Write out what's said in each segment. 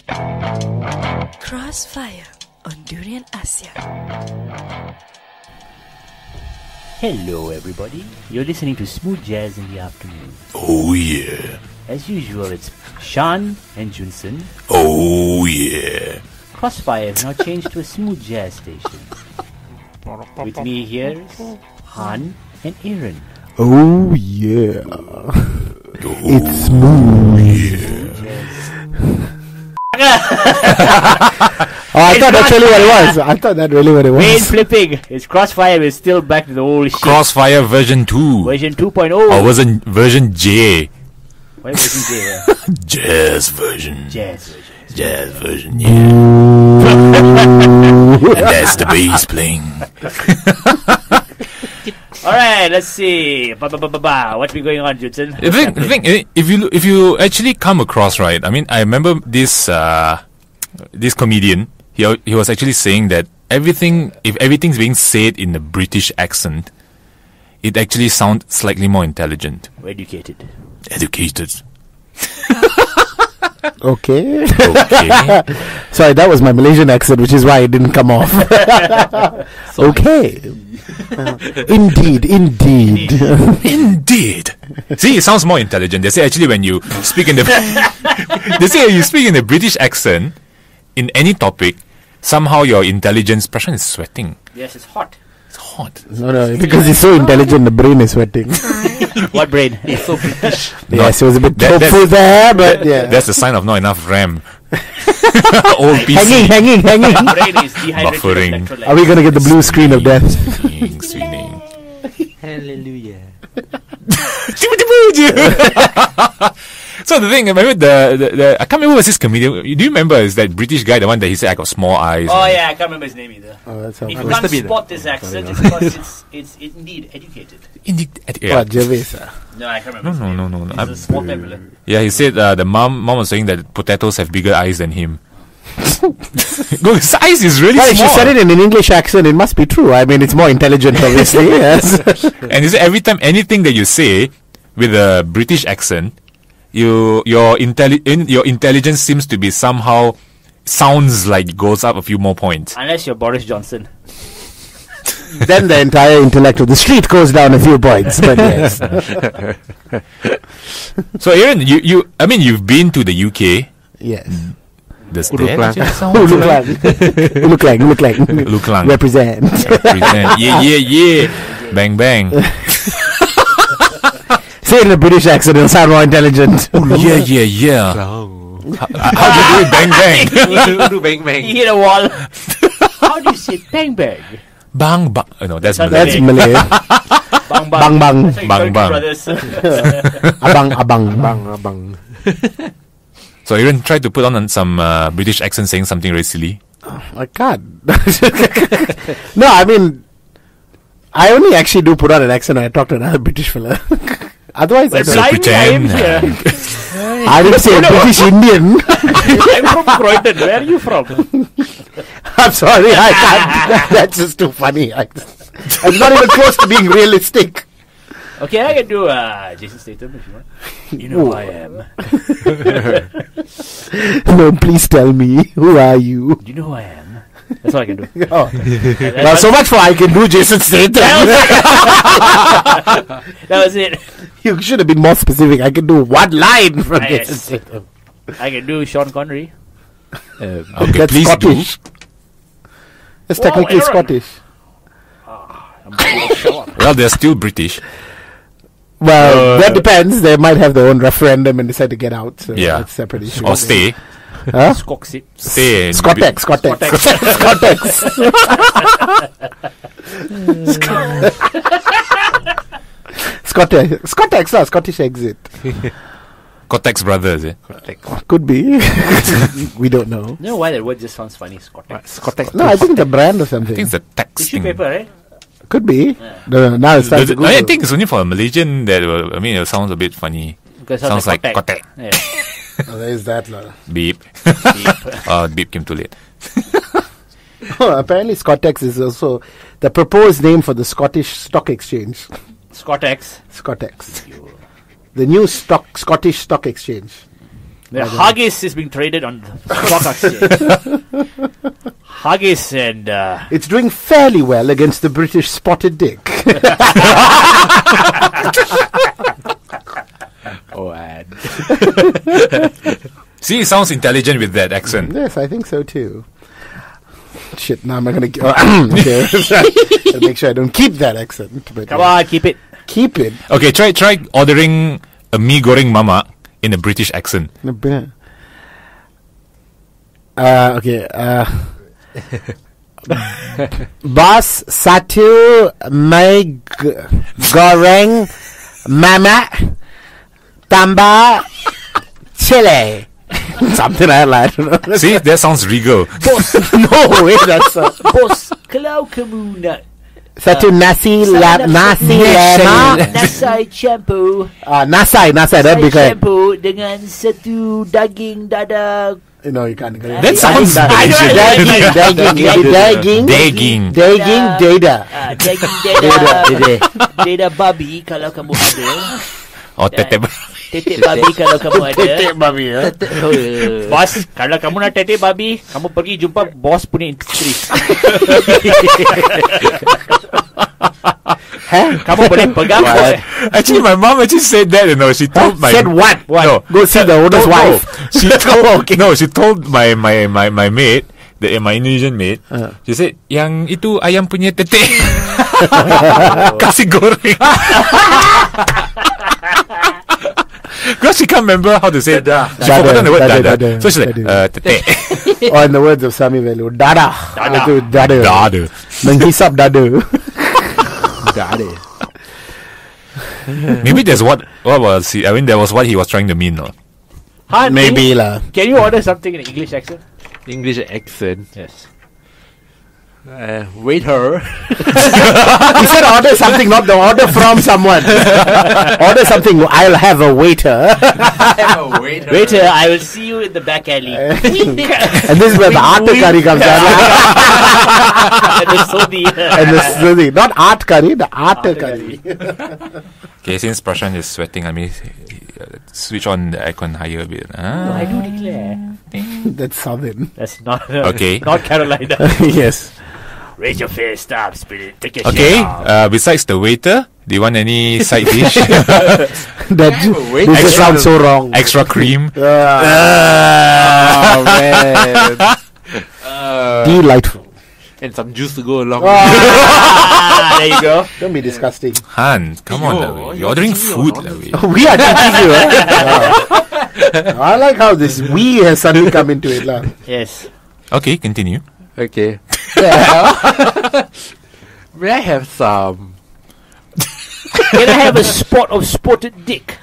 Krossfire on Durian Asia. Hello everybody, you're listening to Smooth Jazz in the Afternoon. Oh yeah. As usual, it's Shan and Jun Sern. Oh yeah. Krossfire has now changed to a smooth jazz station. With me here is Han and Aaron. Oh yeah. It's smooth. I thought that's really what it was. I thought that really what it was. Main flipping. It's Krossfire is still back to the old shit. Krossfire version 2. Version 2.0. Or version J. Why version J? Jazz version. Jazz version. Jazz version, yeah. And that's the bass playing. Alright, let's see. What's been going on, Judson? The thing, if you actually come across, right, I mean, I remember this comedian, he was actually saying that if everything's being said in a British accent, it actually sounds slightly more intelligent. Educated. Okay. So Sorry, that was my Malaysian accent, which is why it didn't come off. Okay. Indeed. See, it sounds more intelligent. They say actually when you speak in the you speak in a British accent in any topic, somehow your intelligence pressure is sweating. Yes, it's hot. It's hot. No, because he's so intelligent, the brain is sweating. What brain? It's so British. Yes, it was a bit hopeful there, but yeah. That's the sign of not enough RAM. Old PC. Hanging. Brain is dehydrated. Buffering. Electrolytes. Are we going to get the blue screen of death? Swinging. Hallelujah. So the thing, I remember the I can't remember what's this comedian. Do you remember is that British guy, the one that he said I got small eyes? Oh yeah, I can't remember his name either. Oh, that's If you can't spot this accent, it's because it's indeed educated. Indeed. What, Gervais? No, I can't remember. No. He's a small time villain. Yeah, he said the mom was saying that potatoes have bigger eyes than him. No, his eyes is really Well, small. she said it in an English accent, it must be true. I mean, it's more intelligent, obviously. Yes. And he said every time anything that you say with a British accent, your intelligence seems to be somehow sounds like it goes up a few more points. Unless you're Boris Johnson. Then the entire intellect of the street goes down a few points. But yes. So Aaron, you've been to the UK. Yes. Does Who that look like represent. Yeah. Bang bang. Say it in a British accent, it'll sound more intelligent. Yeah. How do you do it? Bang bang. Do bang bang. He hit a wall. How do you say bang bang? Bang bang. Oh, no, that's That's Malay. Malay. Bang Bang bang. That's like Bang, Turkish bang. brothers. Abang. So Aaron tried to put on some British accent saying something very silly. I can't. No, I mean, I only actually do put on an accent when I talk to another British fella. Otherwise, I Let's don't. pretend. I didn't say British Indian. I'm from Croydon. Where are you from? I'm sorry, I can't. That's just too funny. I'm not even close to being realistic. Okay, I can do Jason Statham if you want. You know who I am. No, please tell me. Who are you? Do you know who I am? That's all I can do. Oh. Well, so much for I can do Jason Statham. That was it. You should have been more specific. I can do one line from Yes. Jason Statham. I can do Sean Connery. Okay, That's please Scottish. It's technically Aaron. Scottish. Well, they're still British. Well, that depends. They might have their own referendum and decide to get out. So Yeah. that's a separate issue. Or stay. Huh? Scoxit. Stay. Scottex. Scottish exit. Cortex Brothers, eh? Could be. We don't know. You know why that word just sounds funny? Scottex. No, I think it's a brand or I something. think it's a text Tissue thing. paper, right? Could be. No, now it's time to Google. I think it's only for a Malaysian that it sounds a bit funny. Because it Sounds like Kotek. kotek. Yeah. Oh, there is that. Beep. Beep came too late. Oh, apparently Scottex is also the proposed name for the Scottish Stock Exchange. Scottex. Scottex. The new Scottish Stock Exchange. The haggis is being traded on the stock exchange. Haggis and It's doing fairly well against the British spotted dick. Oh, and See, he sounds intelligent with that accent. Yes, I think so too. Shit, now I'm not gonna. Okay. Gotta make sure I don't keep that accent. But come on, keep it. keep it. Okay, try ordering a mee goreng mama in a British accent. Okay. Boss satu mai goreng mama tambah chile. Something I don't know. See, that sounds regal. No way, that's Bos, kalau kamu nak satu nasi lemak. nasai campur, Nasai, that'd be correct. campur dengan satu daging dada. No, you can't. That sounds Asian. Daging dada. Daging dada babi kalau kamu ada. Oh, tete. Tetek babi kalau kamu ada. Tetek babi, ya. Bos, kalau kamu nak tetek babi, kamu pergi jumpa bos punya isteri. Kamu boleh pegang bos. Actually, my mom actually said that. You know, she told my Said what? No, Go see the owner's wife. She told no, she told my maid, my Indonesian maid. She said, yang itu ayam punya tete. Kasih goreng. Because she can't remember how to say Dada. She forgot the word dada. Dada. So she's like, tete. Or in the words of Sami Velu, dada. Dada. Dada. Menghisap dada. Daddy. Maybe that's what was he? I mean, that was what he was trying to mean, no? Han, Maybe lah. Can you order something in English accent? English accent. Yes. Waiter. He said order something, not the order from someone. Order something. I'll have a waiter. Waiter. Waiter, I will see you in the back alley. And this is where the art curry comes out. And the sodi. And the not art curry, the art curry. Okay, since Prashant is sweating, I mean, switch on the aircon higher a bit. I do declare. That's southern. That's not Okay. Not Carolina. Yes. Raise your face, stop, spirit. Take your Okay, shit off. besides the waiter, do you want any side dish? This just sounds so wrong. Extra cream? Oh, man. Delightful. And some juice to go along. There you go. Don't be disgusting. Han, come on, Lavi. You're ordering food, Lavi. We are teaching you. I like how this we has suddenly come into it. Lah. Yes. Okay, continue. Okay. Well, may I have some? Can I have a spot of spotted dick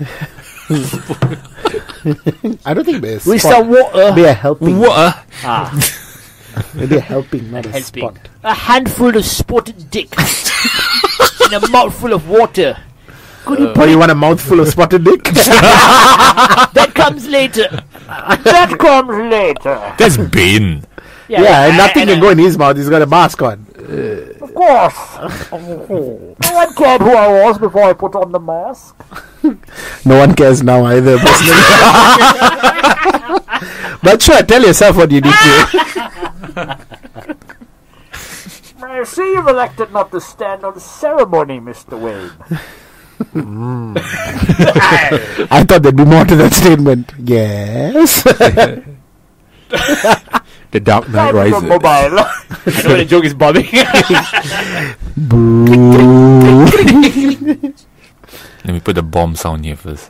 I don't think there's with spot. some water? Be a helping. What? Maybe a helping, not a Helping. spot. A handful of spotted dick in a mouthful of water. Could you Or you want a mouthful of spotted dick? That comes later. That comes later. That's Bane. Yeah, and nothing can go in his mouth. He's got a mask on. Of course. No one cared who I was before I put on the mask. No one cares now either. Personally. But sure, tell yourself what you need to. I see you've elected not to stand on ceremony, Mr. Wayne. I thought there'd be more to that statement. Yes. The Dark Knight Rises. Mobile. I know the joke is bobbing. Boo. Let me put the bomb sound here first.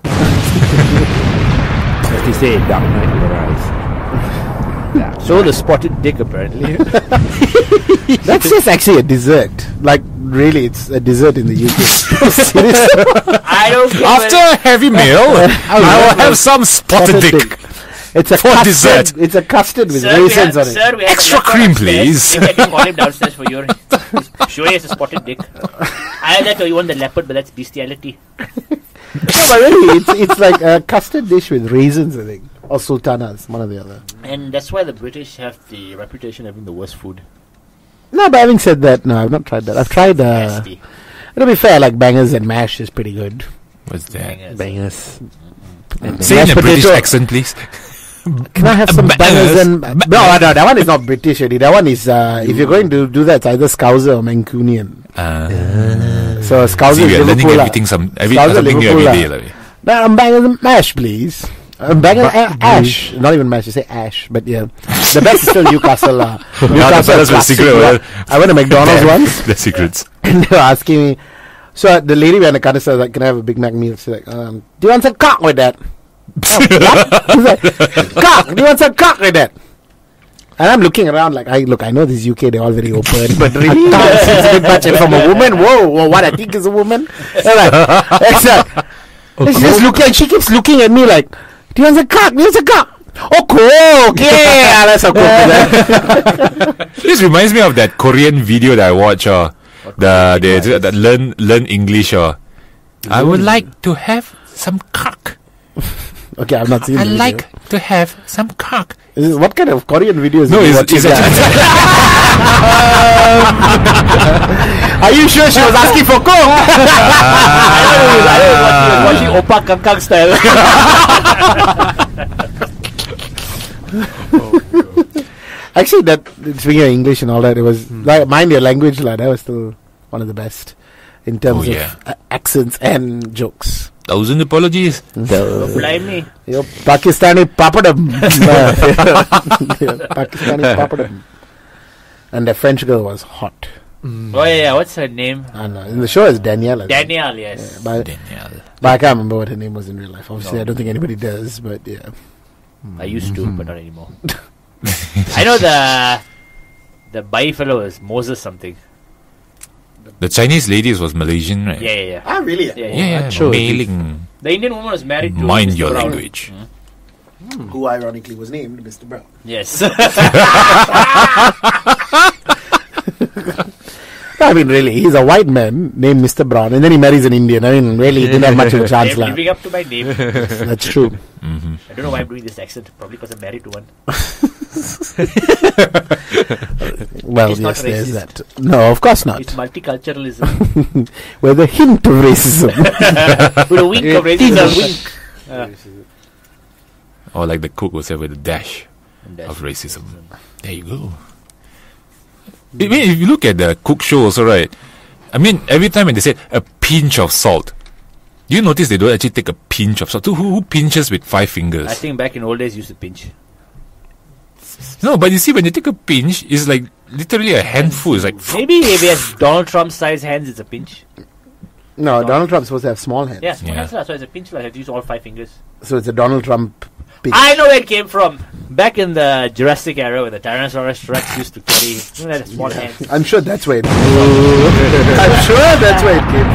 As they say, Dark Knight will rise. So the spotted dick apparently. That's just actually a dessert. Like, really, it's a dessert in the UK. Seriously? I don't care. After a heavy meal, I will have some spotted dick. It's a For custard. dessert. It's a custard with Sir, raisins on it. Sir, we have Extra a leopard cream, upstairs. please. Maybe I can call him downstairs for you. Sure, he has a spotted dick. I like how you want the leopard, but that's bestiality. No, but really, it's like a custard dish with raisins, I think. Or sultanas, one or the other. And that's why the British have the reputation of having the worst food. No, but having said that, no, I've not tried that. I've tried, Nasty. to be fair, like bangers and mash is pretty good. What's that? Bangers. Bangers. Say in Mashed a British potato. accent, please. Can I have some bangers and no, that one is not British, Eddie. That one is if you're going to do that, it's either Scouser or Mancunian. So Scouser See, is we are learning Liverpool. everything something Scouser new every Liverpool, day. Now I'm bangers and mash, please. Bangers and ash, not even mash. You say ash, but yeah, the best is still Newcastle. Newcastle that's my classic secret. one. I went to McDonald's once. The secrets. And they were asking me. So the lady behind the counter said, like, "Can I have a Big Mac meal?" She's like, "Do you want some cock with that?" What? He's like, "Cock? Do you want some cock with that?" And I'm looking around like, I know this UK, they're all very open, but really, it's a bit much. And from a woman, whoa, what I think is a woman. And like, and she's just looking, and she keeps looking at me like, "Do you want some cock? Do you want some cock?" Oh, cool, yeah, that's so cool. This reminds me of that Korean video that I watched. The learn English. I would like to have some cock. Okay, I've not seen I the video. like to have some cock. What kind of Korean videos No, are you it's watching? actually Are you sure she was asking for coke? I was watching Oppa Kangkang style. Actually, that speaking of English and all that, it was like mind your language, that was still one of the best in terms yeah. of accents and jokes. 1,000 apologies. Blame me. Yo, Pakistani papadam. Pakistani papadam. And the French girl was hot. Oh yeah, what's her name? And in the show, it's Danielle. I think. Danielle, yes. But I can't remember what her name was in real life. Obviously, I don't think anybody does. But yeah, I used to, but not anymore. I know the Bai fellow is Moses something. The Chinese ladies was Malaysian, right? Yeah. ah, really? Yeah, sure. mailing. The Indian woman was married to Mind Mr. your Brown. language. Who ironically was named Mr. Brown. Yes. I mean, really, he's a white man named Mr. Brown, and then he marries an Indian. I mean, really, he didn't have much of a chance. They're living up to my name. That's true. I don't know why I'm doing this accent. Probably because I'm married to one. Well, It's not yes, there's racist. that. No, of course not. It's multiculturalism. With a hint of racism. With a wink of racism. Or like the cook would say with a dash Dash of racism. There you go. I mean, if you look at the cook show also, right? I mean, every time when they say a pinch of salt, do you notice they don't actually take a pinch of salt? Who pinches with 5 fingers? I think back in old days, you used to pinch. No, but you see, when you take a pinch, it's like literally a handful. It's like Maybe if he has Donald Trump size hands, it's a pinch. No, Donald Trump's supposed to have small hands. Yeah, small Yeah. hands, so it's a pinch. Like I have to use all 5 fingers. So it's a Donald Trump pinch. I know where it came from. Back in the Jurassic era, when the Tyrannosaurus Rex used to carry small hands. I'm sure that's where it came from. I'm sure that's where it came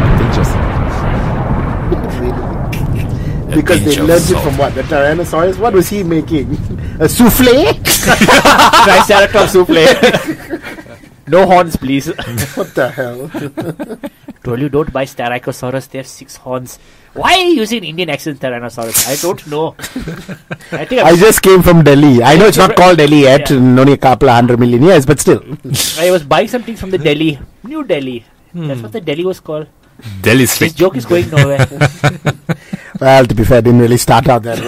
from. Because pinch they of learned it salt. from what? The Tyrannosaurus? What was he making? A souffle? Triceratops souffle. No horns, please. What the hell? Told you don't buy Styracosaurus. They have 6 horns. Why are you using Indian accent Tyrannosaurus? I don't know. I think I just came from Delhi. I know it's not called Delhi yet, Yeah. only a couple of 100 million years, but still. I was buying something from the Delhi. New Delhi. That's what the Delhi was called. Delhi This slick. joke is going nowhere. Well, to be fair, I didn't really start out that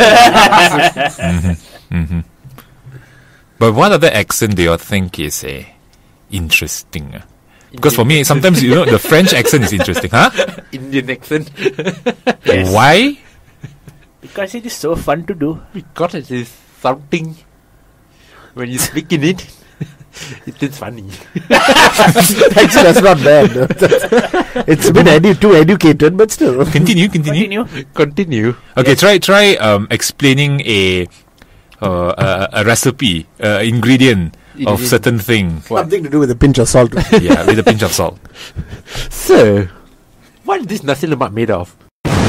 way. But what other accent do you think is interesting? Because for me, sometimes the French accent is interesting, huh? Indian accent. Yes. Why? Because it is so fun to do. Because it is something. When you speak in it, it is funny. Actually, that's not bad. It's a bit too educated, but still. Continue. Continue. Okay, try explaining a recipe, ingredient of certain thing. Something to do with a pinch of salt. Yeah, with a pinch of salt. So, what is this nasi lemak made of?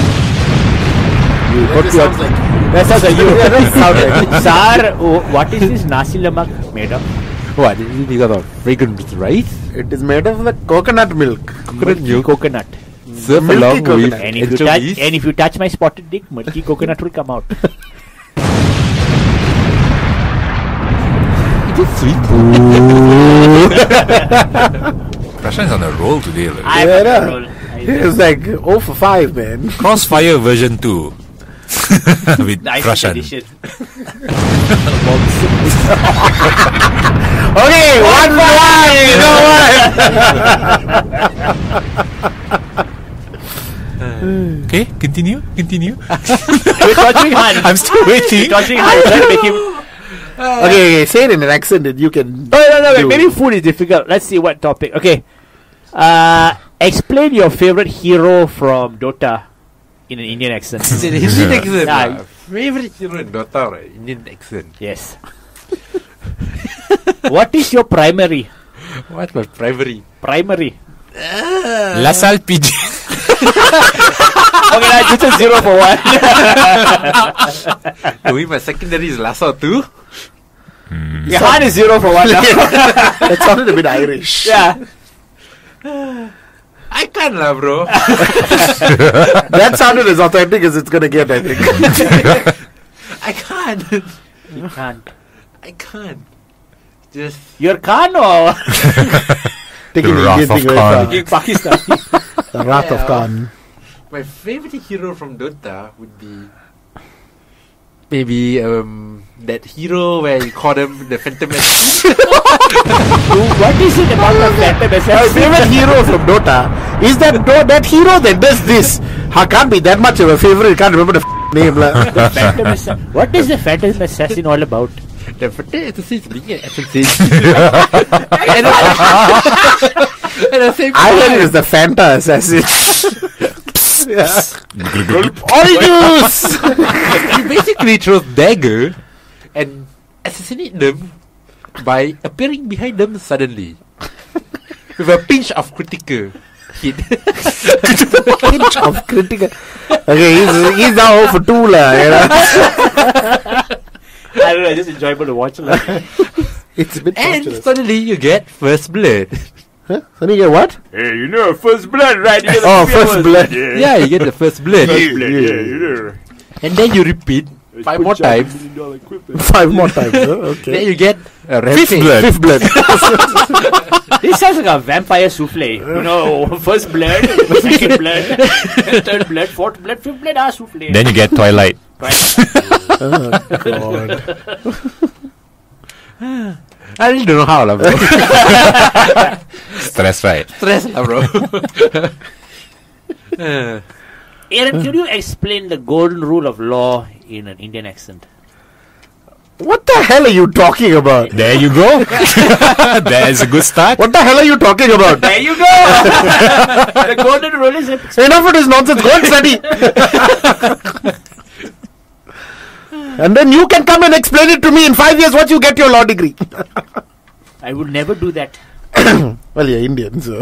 That sounds like you. That sounds like Sir, what is this nasi lemak made of? What? Is it because of fragrant rice? It is made of the coconut milk. Coconut milk. Coconut. Served Milky along with coconut. And if you touch my spotted dick, milky coconut will come out. It is sweet. Prashant is on a roll today. Like. I'm Yeah, on no. the roll. It was like 0 for 5, man. Krossfire version 2. With Nice Prashan. edition. Okay, 1-1. You know what? Okay, continue. We're torturing Han. I'm still waiting. Torturing Han. Trying to make him. Okay, say it in an accent that you can. No. do. Maybe food is difficult. Let's see what topic. Okay. Explain your favorite hero from Dota in an Indian accent. It's an Indian accent. Yeah. Favorite hero in Dota, right? Indian accent. Yes. What is your primary? What's my primary? Primary. La Salle PG. Okay, that's just a 0 for 1. Doing my secondary is Lhasa too. Your hand is 0 for 1 now. That sounded a bit Irish. Yeah. I can't lah, bro. That sounded as authentic as it's gonna get, I think. I can't. You can't. I can't. Just You're Khan or Taking The the Wrath Indian of thing very Khan. far. King Pakistan? The Wrath of Yeah. Khan. my favorite hero from Dota would be maybe that hero where you call them the Phantom Assassin. What is it about the Phantom My Assassin? favorite hero from Dota is that hero that does this. I can't be that much of a favorite. Can't remember the name. lah. The Phantom Assassin. What is the Phantom Assassin all about? The Phantom Assassin is being an assassin. At the same I heard it time, was the Fanta assassin. Yeah. Orange he basically throws dagger and assassinate them by appearing behind them suddenly with a pinch of critical hit. Pinch of critical. Okay, he's now 0 for 2 lah. You know? I don't know, it's just enjoyable to watch. It's a bit And torturous. suddenly you get first blood. Huh? Suddenly you get what? Hey, you know, first blood, right? You Oh, first blood. Yeah, you get the first blood. you know. And then you repeat 5 more times. 5 more times. Huh? Then Okay. you get a rampage. Fifth blood. This sounds like a vampire souffle. You know, first blood, second blood, third blood, fourth blood, fifth blood, souffle. Then you get Twilight. Right. Oh, God. I really don't know how, lah, bro. Stress, right? Stress, lah, bro. Aaron, could you explain the golden rule of law in an Indian accent? What the hell are you talking about? There you go. There's a good start. What the hell are you talking about? There you go! The golden rule is... Enough of this nonsense. Go and study. And then you can come and explain it to me in 5 years once you get your law degree. I would never do that. Well, you're Indian, so.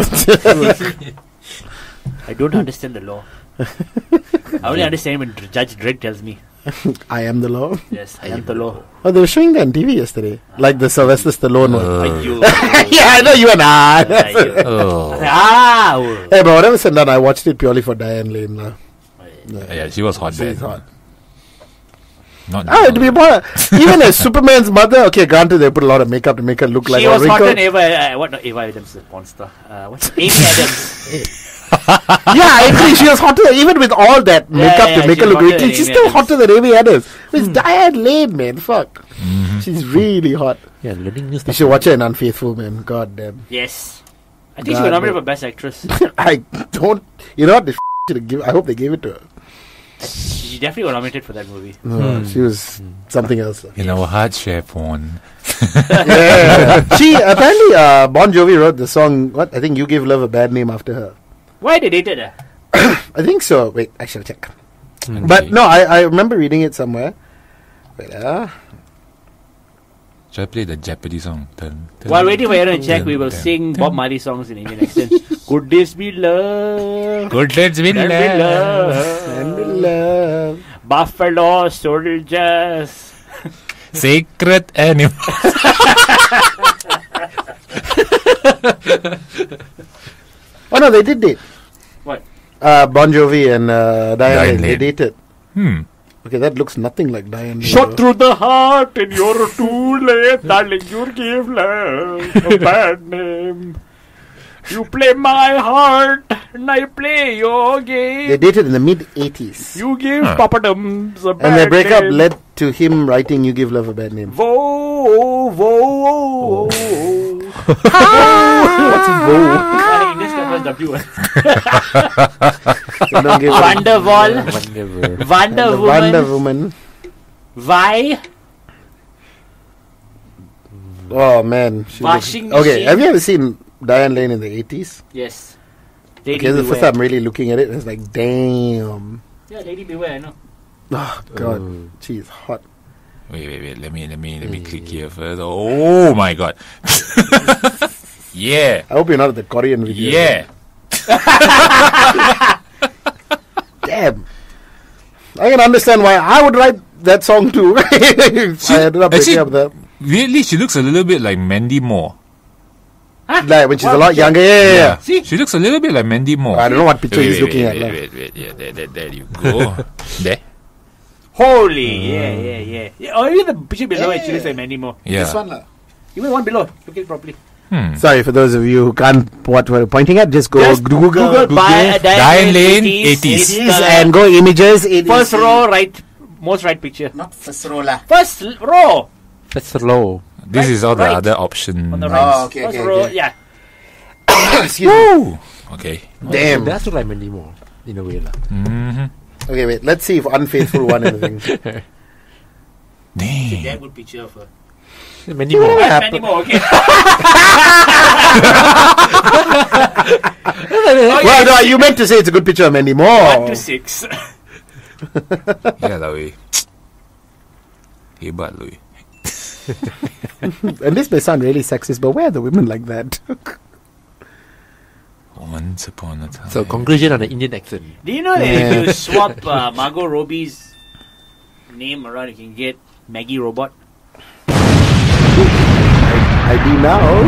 I don't understand the law. I only understand when Judge Dredd tells me. I am the law. Yes, I am the law. Oh, they were showing that on TV yesterday. Like the Sylvester Stallone one. You. Yeah, I know you and I. Oh. Hey, but whatever said that, I watched it purely for Diane Lane. Yeah, she was hot She's then. hot. Not Oh, to be more, even as Superman's mother, okay, granted they put a lot of makeup to make her look like She a was wrinkle. hotter than Eva. What? No, Eva Adams, the porn star. What's Amy Adams? Yeah, I agree. She was hotter even with all that makeup yeah, to make her she's look hotter wrinkly. than She's Amy still Adams. hotter than Amy Adams. It's Diane Lane, man. Fuck. She's really hot. Yeah, learning new You stuff. should watch her in Unfaithful, man. God damn. Yes. I think she God, was nominated man. for Best Actress. I don't. You know what? They should have given. I hope they gave it to her. She definitely was nominated for that movie. No, she was something else. in our heart share porn. Yeah. She apparently Bon Jovi wrote the song. What? I think You Give Love a Bad Name after her. Why they dated her? I think so. Wait, I shall check. But no, I remember reading it somewhere. Wait, Should I play the Jeopardy song? Dun, dun, While waiting for Aaron to check, dun, we will dun, sing dun. Bob Marley songs in Indian accent. Could this be love? Good, let's win. Could be and love? love. Buffalo soldiers. Sacred animal. Oh no, they did date. What? Bon Jovi and Diane Lane. They Lane. dated. Hmm. Okay, that looks nothing like Diane Lane. Shot through the heart and you're too late, darling. You give love a bad name. You play my heart, and I play your game. They dated in the mid-80s. You give Papadums a bad And their breakup name. led to him writing You Give Love a Bad Name. Vo. What's Vogue? In this country, W. They don't give a- Wonderwall. Wonderful. Wonder the Woman. Wonder Woman. Vi. Oh man. She Washing looks- Okay, machine. have you ever seen Diane Lane in the 80s? Yes. Lady Okay, the first Beware. time I'm really looking at it, it's like, damn. Yeah, Lady Beware, I know. Oh god, she's hot. Wait. Let me click here first. Oh my god. Yeah. I hope you're not at the Korean video. Yeah. Damn. I can understand why I would write that song too. I ended up breaking up the Weirdly, she looks a little bit like Mandy Moore. like when she's a lot picture? younger. Yeah. See? She looks a little bit like Mandy Moore. I don't know what picture he's looking at. now. Wait. Yeah, there you go. There. Holy. Yeah. Oh, even the picture below actually looks like Mandy Moore. Yeah. lah. Even one below. Look at it properly. Sorry for those of you who can't what we're pointing at. Just go Just Google Diane Lane 80s. and go images. First row, right. Most right picture. Not first row lah. First row. That's low. This is all the Right. other option. On the right. okay, First okay, row, okay. yeah. Excuse me. Woo! Okay. Damn. That's like Mandy Moore in a way lah. Mm-hmm. Okay, wait. Let's see if Unfaithful won anything. Damn. Damn good picture of her. Mandy Moore. Yeah. Mandy Moore, okay. Well, no, you meant to say it's a good picture of Mandy Moore. 1 to 6. Yeah lah weh. Hebat lah weh. And this may sound really sexist, but where are the women like that? Once upon a time. So conclusion on the Indian accent. Do you know that if you swap Margot Robbie's name around, you can get Maggie Robot? I do now.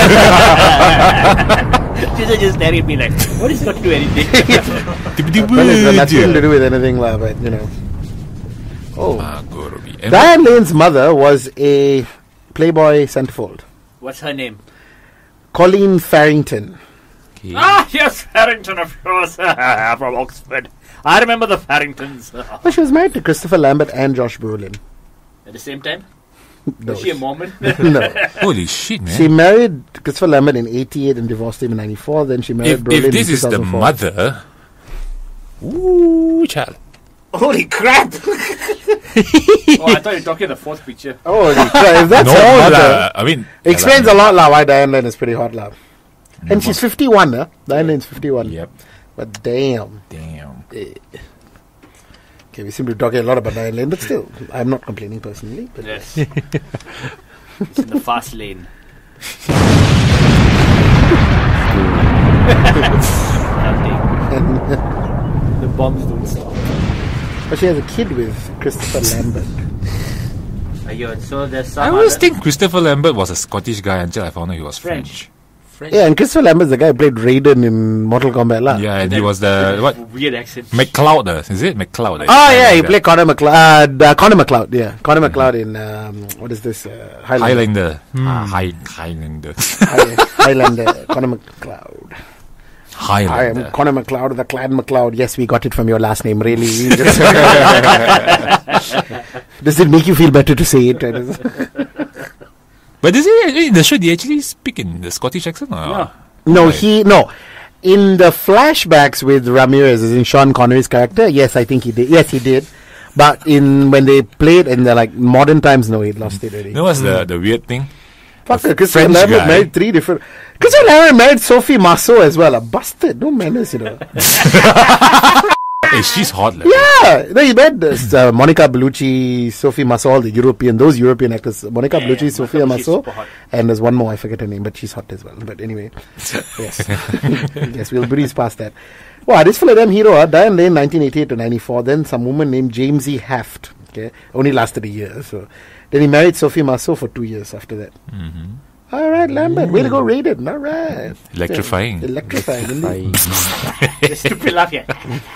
She's just staring at me like, what is got to do anything? Well, it's got nothing to do with anything, lah, but you know. Oh. Margot Robbie. And Diane Lane's mother was a Playboy centerfold. What's her name? Colleen Farrington. okay. Ah, yes, Farrington, of course, from Oxford. I remember the Farringtons. Well, she was married to Christopher Lambert and Josh Brolin. At the same time? No. Was she a Mormon? No. Holy shit, man. She married Christopher Lambert in 88 and divorced him in 94. Then she married Brolin if this in is the 2004. mother, ooh, child. Holy crap! Oh, I thought you were talking the fourth picture. Holy crap! If that's No her mother, mother. I mean, explains a lot, lah. Why Diane Lane is pretty hot, lah. And she's 51, huh? Diane Lane's 51. Yep. But damn. Damn. Okay, we seem to be talking a lot about Diane Lane, but still, I'm not complaining personally. But Yes. It's in the fast lane. Nothing. The bombs don't stop. But she has a kid with Christopher Lambert. Ayun, so there's I some always other- think Christopher Lambert was a Scottish guy until I found out he was French. Yeah, and Christopher Lambert's the guy who played Raiden in Mortal Kombat, lah. Yeah, and he was the what? weird accent. McLeod, is it McLeod? Oh yeah, he played Connor McLeod. Connor McLeod, yeah, Connor McLeod in what is this? Highlander. Highlander. Highlander. Connor McLeod. I am Highlander. Connor McLeod, the Clan McLeod. Yes, we got it from your last name. Really? Does it make you feel better to say it? But is it in the show? Did he actually speak in the Scottish accent? Or? No, no. In the flashbacks with Ramirez, as in Sean Connery's character, yes, I think he did. Yes, he did. But when they played in the like modern times, no, he lost it already. You know what's the weird thing? Fuck, the Christopher French Lambert guy. married three different. Christopher Lambert married Sophie Marceau as well. A busted, no manners, you know. Hey, she's hot. Like. Yeah, no, he met Monica Bellucci, Sophie Marceau, all the those European actors. Monica Yeah, Bellucci, Sophia Monica Bellucci's Marceau, super hot. and there's one more, I forget her name, but she's hot as well. But anyway, yes, yes, we'll breeze past that. Wow, this fella damn hero, Diane Lane, 1988 to 94. Then some woman named James E. Haft. Okay, only lasted a year. So then he married Sophie Marceau for 2 years after that. Mm-hmm. All right, Lambert, way to go, Raiden. All right, Electrifying. Yeah, electrifying. indeed. The stupid laugh, yeah.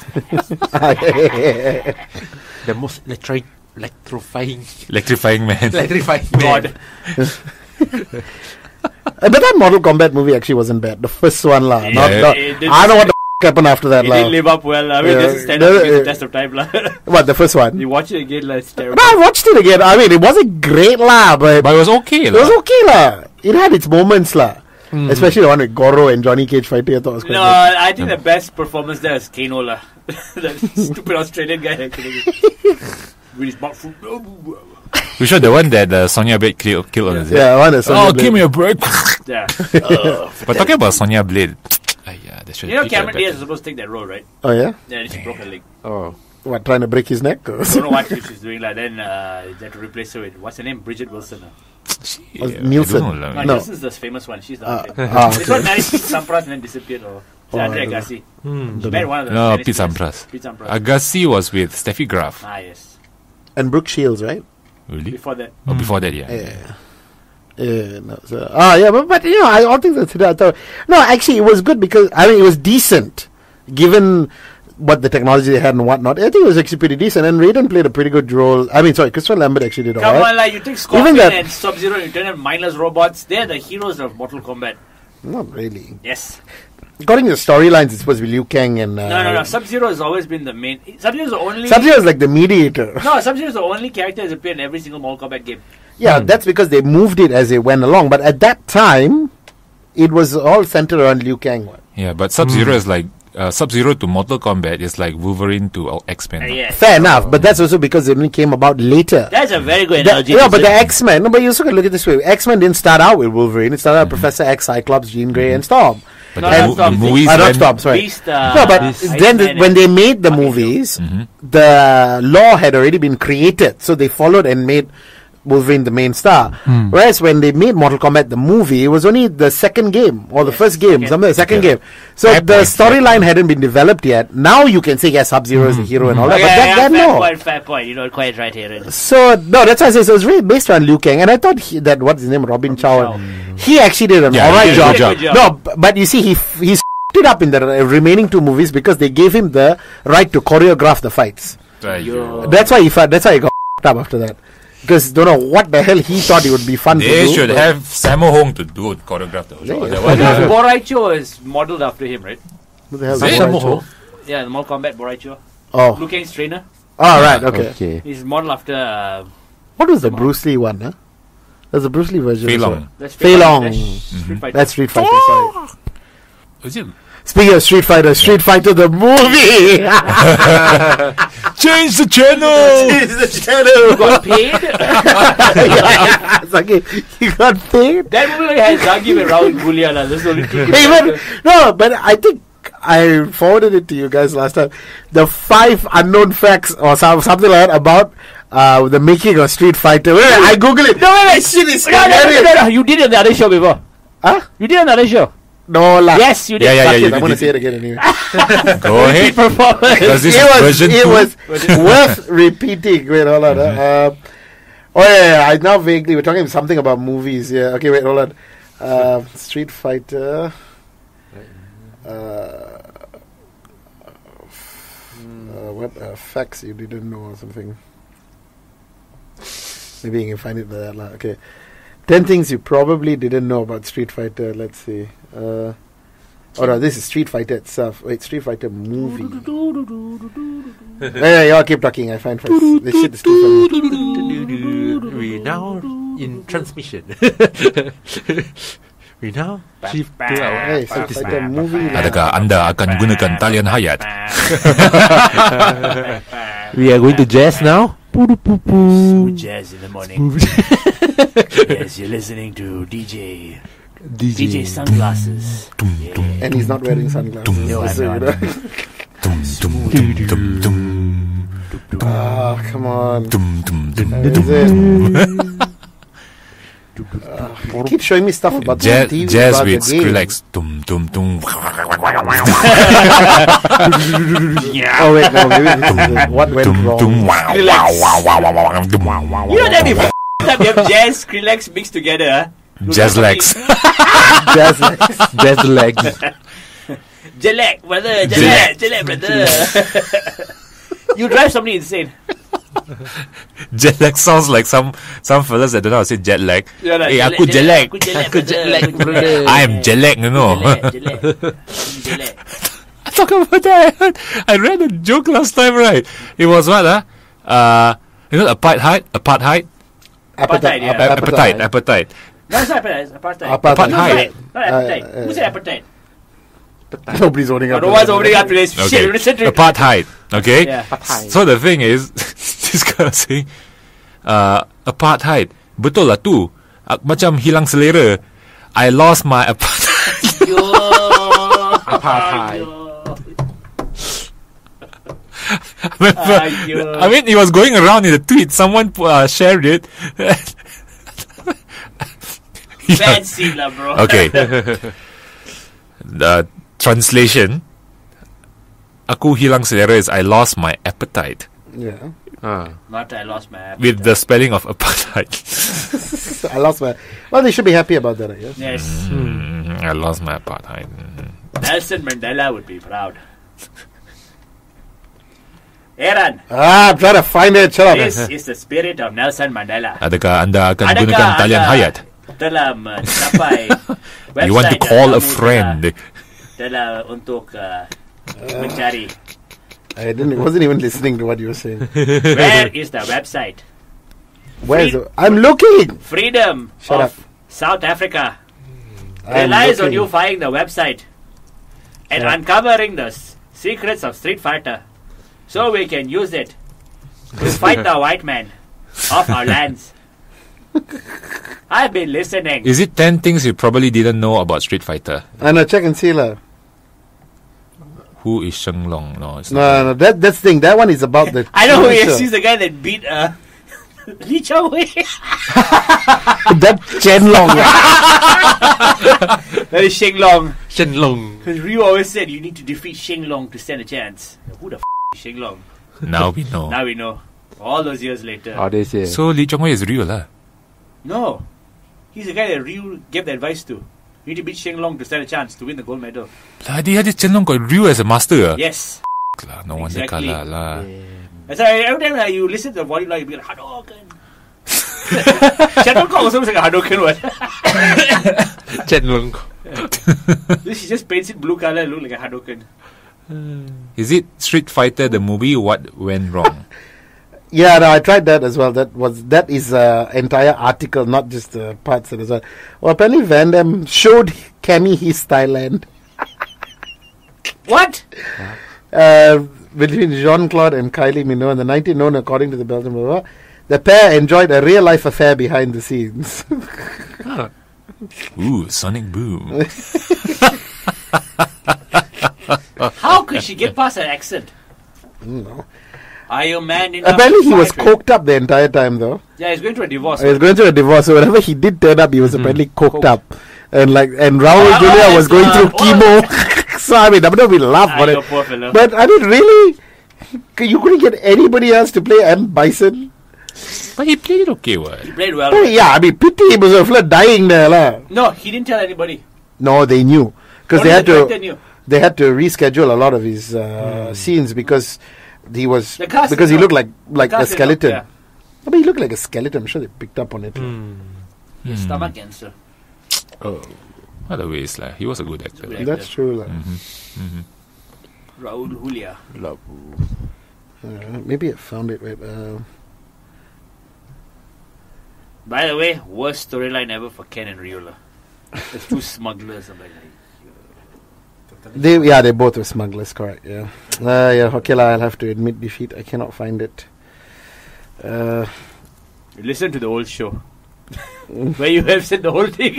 The most electrifying Electrifying man. electrifying God. But that Mortal Kombat movie actually wasn't bad. The first one, lah. Yeah, I don't know what the happened after that, It lah. didn't live up well. I mean, Yeah. this is stand up against the test of time, lah. What, the first one? You watch it again, like, it's terrible. No, I watched it again. I mean, it wasn't great, lah, but But it was okay. it was okay, lah. It had its moments, lah. Especially the one with Goro and Johnny Cage fighting. I thought was quite No, good. I think the best performance there is Kano, lah. That stupid Australian guy. With his mouth full. Which one? The one that Sonya Blade killed on, is it? Yeah, one is Oh, give me a break. Yeah. But talking about Sonya Blade, yeah, they should. You know, teach her Cameron Diaz better. is supposed to take that role, right? Oh, yeah? Yeah, and she broke her leg. Oh. What, trying to break his neck? Or I don't know what she's doing, like. Then they had to replace her with, what's her name? Bridget Wilson. Was Yeah, Nielsen? I don't know, No, lah. No. Nielsen's the famous one. She's the one. okay. This one married Pete Sampras and then disappeared. Or Andre I don't know. Agassi. She married one of the No, tennis Pete players. Sampras. Pete Sampras. Agassi was with Steffi Graf. Ah, yes. And Brooke Shields, right? Really? Before that. Oh, before that, yeah. Yeah. Yeah, no, so, yeah, but you know, all things considered, I thought, no, actually, it was good because, I mean, it was decent, given what the technology they had and whatnot. I think it was actually pretty decent, and Raiden played a pretty good role. I mean, sorry, Christopher Lambert actually did Come alright. on, like, you take Even Scorpion that- and Sub-Zero and you turn them mindless robots. They're the heroes of Mortal Kombat. Not really. Yes. According to the storylines, it's supposed to be Liu Kang and... No. Sub-Zero has always been the main... Sub-Zero is the only... Sub-Zero is like the mediator. No, Sub-Zero is the only character that's appeared in every single Mortal Kombat game. Yeah, that's because they moved it as they went along. But at that time, it was all centered around Liu Kang. Yeah, but Sub-Zero is like Sub-Zero to Mortal Kombat is like Wolverine to X-Men. Yes. Fair enough, but that's also because it only came about later. That's a very good The, analogy. no, but the X-Men, no, but you also got to look at it this way. X-Men didn't start out with Wolverine. It started out with Professor X, Cyclops, Jean Grey, and Storm. But No, the, that's mo- not the Beast. movies Not went- Storm, sorry. Beast, No, but Beast, then Iceman when and- they made the Punisher. movies, the law had already been created, so they followed and made Wolverine the main star. Whereas when they made Mortal Kombat the movie, it was only the second game or the first game, the second game. So Fair the point, fair storyline hadn't been developed yet. Now you can say yes, Sub-Zero is the hero and all that, Okay, but back then no. fair point. You know, quite right here. So no, that's why I say so. It's really based on Liu Kang, and I thought that what's his name, Robin Chow. He actually did an Yeah, alright he did a job. good job. No, but you see, he it up in the remaining two movies because they gave him the right to choreograph the fights. That's why he got up after that. Because don't know what the hell he thought it would be fun to They do. should but- have Sammo Hung to do choreograph the show. Yeah. Otherwise, Boraicho is modeled after him, right? What the hell is Is it? that? Sammo Hung? Yeah, the Mortal Kombat Boraicho. Oh, Liu Kang's trainer. right, okay. Okay. He's modeled after... What was the Bruce Lee one, huh? There's a Bruce Lee version. Fei as well. Long. That's Fei Long. That's Street Fighter. That's Street Fighter, sorry. Is it? Speaking of Street Fighter the movie! Change the channel. Is the channel! got paid. Yeah, it's okay. You got paid? That movie has Zangief and Raul Julia. That's the only two. Even, no, but I think I forwarded it to you guys last time. The 5 unknown facts or something like that about the making of Street Fighter. Wait, I Google it. No, wait. This shit is No. You did it on the other show before. Huh? You did it on the other show. No, lah. Yes, you did. Yeah, Fuck you it, I'm going to did. say it again anyway. Go ahead. Performance. Does this It version two? was worth repeating. Wait, hold on. Oh, yeah, I now vaguely, we're talking something about movies. Yeah, okay, wait, hold on. Street Fighter. What facts you didn't know or something? Maybe you can find it there. Okay. 10 things you probably didn't know about Street Fighter. Let's see. Oh no, this is Street Fighter itself. Wait, Street Fighter movie. Yeah, y'all keep talking. I find facts. This shit is too funny. We now in transmission. We now shift to our Hey, Street Fighter movie. Adakah anda akan gunakan talian hayat? We are going to jazz now. Smooth jazz in the morning. Yes, you're listening to DJ Sunglasses. Yeah. And he's not wearing sunglasses. No, I'm so, you not. know. Dum dum dum dum dum. Oh, come on. Dum dum dum. That is it. You keep showing me stuff about the TV, Jazz about with the game. Skrillex. Dum dum dum. Oh wait, no, maybe this is what went Dum wrong. dum. Wow wow wow wow wow wow. Dum wow wow. You know that'd be f***ed up. You have jazz, Skrillex mixed together. Huh? Jazz legs. Jazz. jazz legs. Jalek, brother. Jalek, brother. You drive somebody insane. Jet lag sounds like some fellas that don't know how to say jet lag. Yeah, like, Hey, aku jet lag. Aku jet lag, brother. I'm jet lag, you know. Jet lag. Talk about that. I read a joke last time, right? It was what, apartheid? Appetite. yeah. Appetite. No, it's not appetite. It's apartheid. Apartheid. Not appetite. Who said appetite? Nobody's owning up. No one's opening up to this shit. Okay. Listen to it. Apartheid. Okay? Yeah. So the thing is, this guy was saying, apartheid. Betul lah tu. Macam hilang selera. I lost my apartheid. Apartheid. I mean, he was going around in the tweet. Someone shared it. Bad scene lah, bro. Okay. The translation. Aku hilang selera is I lost my appetite. Yeah. Not I lost my appetite. With the spelling of apartheid. I lost my. Well, they should be happy about that, I guess. Yes. I lost my apartheid. Nelson Mandela would be proud. Aaron, I'm trying to find it. Shut up. this is the spirit of Nelson Mandela. Adakah anda akan gunakan talian hayat? Telah mencapai website You want to call a yang kamu friend? telah untuk mencari. Wasn't even listening to what you were saying. Where is the website? Where is it? I'm looking. Freedom Shut of South Africa I'm relies on looking. you finding the website and uncovering the secrets of Street Fighter, so we can use it to fight the white man off our lands. I've been listening. Is it 10 things you probably didn't know about Street Fighter? I know. Check and see, lah. Who is Sheng Long? No, it's not. No. That's the thing. That one is about the. I know who he Sure. is. He's the guy that beat Lee Chong Wei. That Chen Long. That is Sheng Long. Shenlong. Because Ryu always said you need to defeat Sheng Long to stand a chance. Who the is Sheng Long? Now we know. Now we know. All those years later. Oh, they say. So Lee Chong Wei is real, lah. No. He's the guy that Ryu gave the advice to. You need to beat Sheng Long to stand a chance to win the gold medal. Lah, dia ada Chen Long got Ryu as a master. Yes. Lah, no wonder Exactly. kalah lah. That's why every time you listen to the volume, like, you'll be like, Hadouken. Shadow Kong also looks like a Hadouken one. Shenlong. She just paints it blue color and look like a Hadouken. Is it Street Fighter the movie? What went wrong? Yeah, no, I tried that as well. That is entire article, not just the parts that as well. Well, apparently Van Damme showed Cammy his Thailand. What? Between Jean-Claude and Kylie Minogue in the 1990s, according to the Belgian movie, the pair enjoyed a real-life affair behind the scenes. Ooh, Sonic Boom. How could she get past her accent? No. Are you man enough? Apparently he to was fight? coked up the entire time, though. Yeah, he's going through a divorce. He was going through a divorce, so whenever he did turn up, he was apparently coked up. And Raul Oh, Julia was yes, going through oh. chemo. So, I mean, we laugh Ah, for you it. poor fellow. But, I mean, really? You couldn't get anybody else to play M. Bison? But he played it okay, what? He played well. Oh, yeah, I mean, pity he was a fella dying there. La. No, he didn't tell anybody. No, they knew. Because Only they had the to... director knew. They had to reschedule a lot of his scenes because he was... The cast Because did he looked not. like a Cast did skeleton. not, I mean, he looked like a skeleton. I'm sure they picked up on it. yeah. Stomach cancer. Oh. What a waste, lah. He was a good actor. Good That's actor. true. La. Raul Julia. Maybe I found it. Wait, By the way, worst storyline ever for Ken and Ryu. There's two smugglers. I'm like, they both were smugglers, correct? Yeah. Yeah. Okay, la, I'll have to admit defeat. I cannot find it. listen to the old show. Where you have said the whole thing.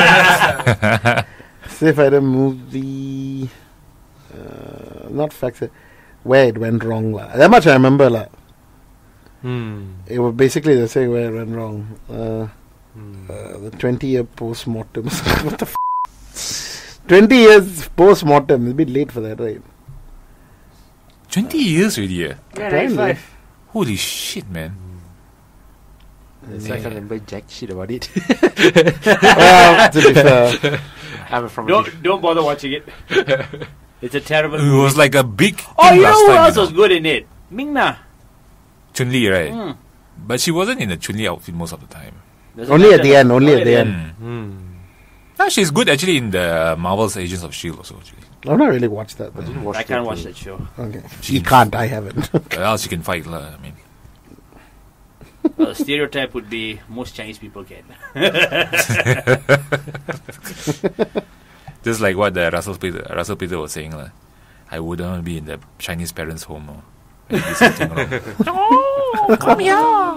Safe item movie. Not facts. Where it went wrong, la. That much I remember, la. It was basically the same where it went wrong. The 20-year post-mortem. What the 20 years post-mortem. It's a bit late for that, right? 20 years already, yeah. Yeah, Apparently. 95. Holy shit, man. So I can't remember jack shit about it. Well, to be fair. I'm from Don't bother watching it. It's a terrible It movie. was like a big Oh, thing you know last who time. else was good in it? Ming-Na. Chun-Li, right? But she wasn't in a Chun-Li outfit most of the time. Doesn't Only at matter. the end. Only at the end. No, she's good actually in the Marvel's Agents of S.H.I.E.L.D. also, actually. I've not really watched that. But I can't watch that show. okay. You can't. I haven't. Well, she can fight, lah. I mean, The stereotype would be most Chinese people can. just like what the Russell Peter was saying, lah. I wouldn't want to be in the Chinese parents' home. Or Oh, come here.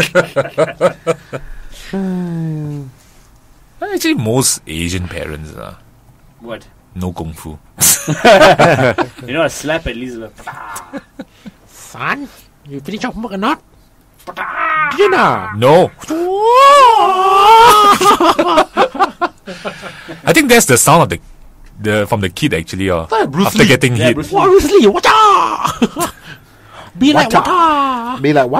Actually, most Asian parents What? no kung fu. You know, a slap at least. Son, you finish your homework or not? You know. No. I think that's the sound of the from the kid actually. Bruce After Lee. getting hit. Bruce Bruce Lee, watch out! Be like water. Be like, what?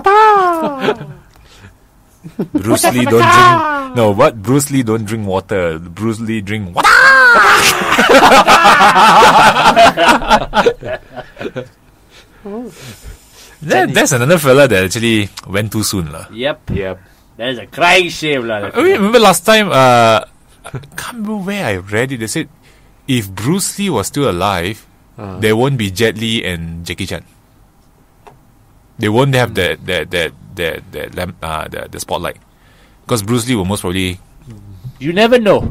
Bruce Lee don't drink. No, what? Bruce Lee don't drink water. Bruce Lee drink water. That's another fella that actually went too soon, lah. Yep. Yep. That is a crying shame, lah. I remember last time. I can't remember where I read it. They said if Bruce Lee was still alive, there won't be Jet Li and Jackie Chan. They won't have the spotlight because Bruce Lee will most probably. You never know.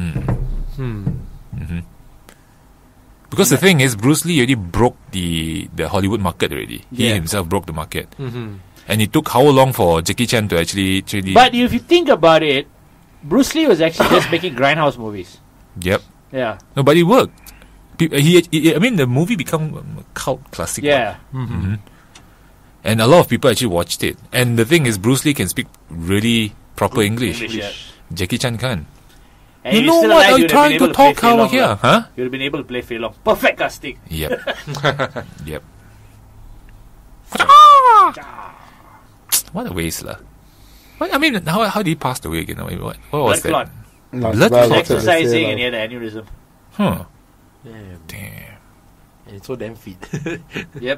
Because the thing is, Bruce Lee already broke the Hollywood market already. He Yeah. himself broke the market, and it took how long for Jackie Chan to actually. But if you think about it, Bruce Lee was actually just making grindhouse movies. Yep. Yeah. No, but it worked. I mean, the movie became a cult classic. Yeah. And a lot of people actually watched it. And the thing is, Bruce Lee can speak really proper English. Yeah. Jackie Chan can't. And You if know still what? alive, Are you you'd have trying been to able play talk Fei over Long, here? lah. Huh? You'd have been able to play Fei Long. Perfect casting. Yep. Yep. What a waste, lah. I mean, how did he pass away again? I mean, what was Blood clot. that? No, Blood well, clot. that's what they say, Exercising lah. and he had an aneurysm. Huh. Damn. Damn. And it's so damn fit. Yep.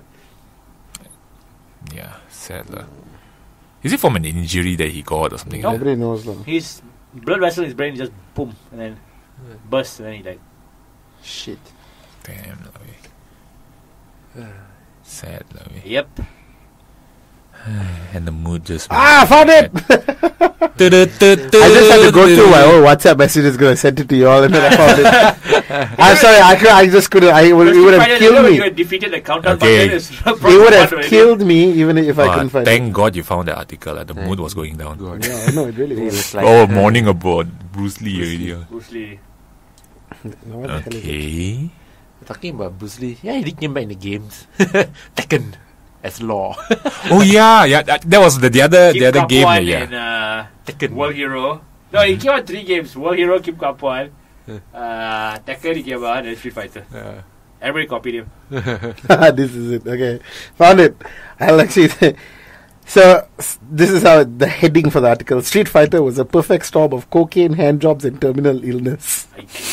Yeah, sad, lah. Is it from an injury that he got or something? No. Like that? Nobody knows. Lah. His blood vessel in his brain just boom and then burst and then he died. Shit. Damn, lah. Sad, lah. Yep. And the mood just. Found it! I just had to go through my old WhatsApp messages because I sent it to you all and then I found it. I'm sorry, I just couldn't. It would have killed me. You had defeated the countdown Okay. button. It would have killed me even if I couldn't find it. Thank God you found the article. The mood was going down. God. Yeah, no, it really It was. was like, Oh, morning about Bruce Lee already. Bruce Lee. No, what the hell is it? Okay. talking about Bruce Lee. Yeah, he came back in the games. Tekken as Law. Oh yeah. That was the other Kim game. Kapuan Yeah. and Tekken. World Hero. No, he came out 3 games. World Hero, Kim Kapuan, Tekken, he came out, and Street Fighter. Everybody copied him. This is it. Okay, found it. I'll actually say. So this is how the heading for the article: Street Fighter was a perfect storm of cocaine, handjobs, and terminal illness.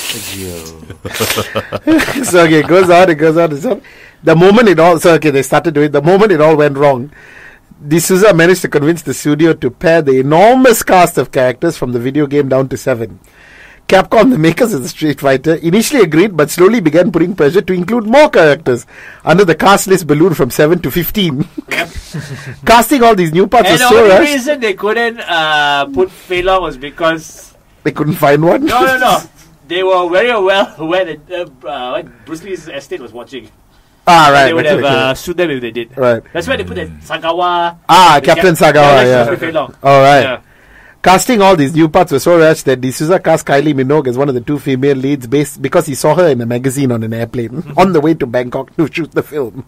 So okay, it goes on. The moment it all, so okay, they started doing. The moment it all went wrong, D'Souza managed to convince the studio to pare the enormous cast of characters from the video game down to 7. Capcom, the makers of the Street Fighter, initially agreed but slowly began putting pressure to include more characters under the cast list ballooned from 7 to 15. Yep. Casting all these new parts And was the so only rushed, reason they couldn't put Fei Long was because they couldn't find one. no. They were very aware what Bruce Lee's estate was watching. Right. They would okay. have sued them if they did. Right. That's why they put that Sagawa. Captain Sagawa, yeah. Fei Long. All right. Yeah. Casting all these new parts was so rushed that D'Souza cast Kylie Minogue as one of the 2 female leads because he saw her in a magazine on an airplane on the way to Bangkok to shoot the film.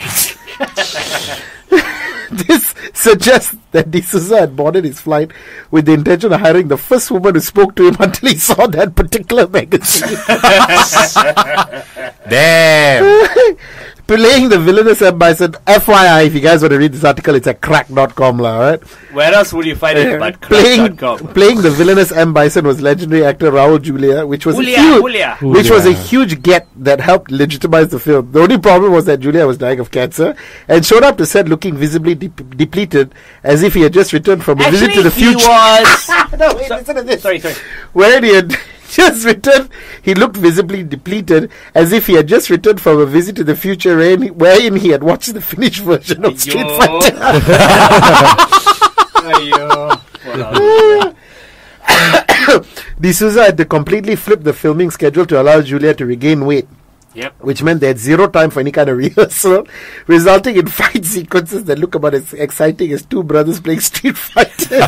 This suggests that D'Souza had boarded his flight with the intention of hiring the first woman who spoke to him until he saw that particular magazine. Damn. playing the villainous M. Bison. FYI, if you guys want to read this article, it's at crack.com, right? Where else would you find it but Playing crack.com? the villainous M. Bison was legendary actor Raul Julia, which was Julia. a huge get that helped legitimize the film. The only problem was that Julia was dying of cancer and showed up to set looking visibly depleted, as if he had just returned from a visit to the future. He was. No, wait, listen to this. Sorry. When he had just returned, he looked visibly depleted, as if he had just returned from a visit to the future, wherein he had watched the finished version of Street Fighter. D'Souza had to completely flip the filming schedule to allow Julia to regain weight. Yep. Which meant they had zero time for any kind of rehearsal, resulting in fight sequences that look about as exciting as two brothers playing Street Fighter.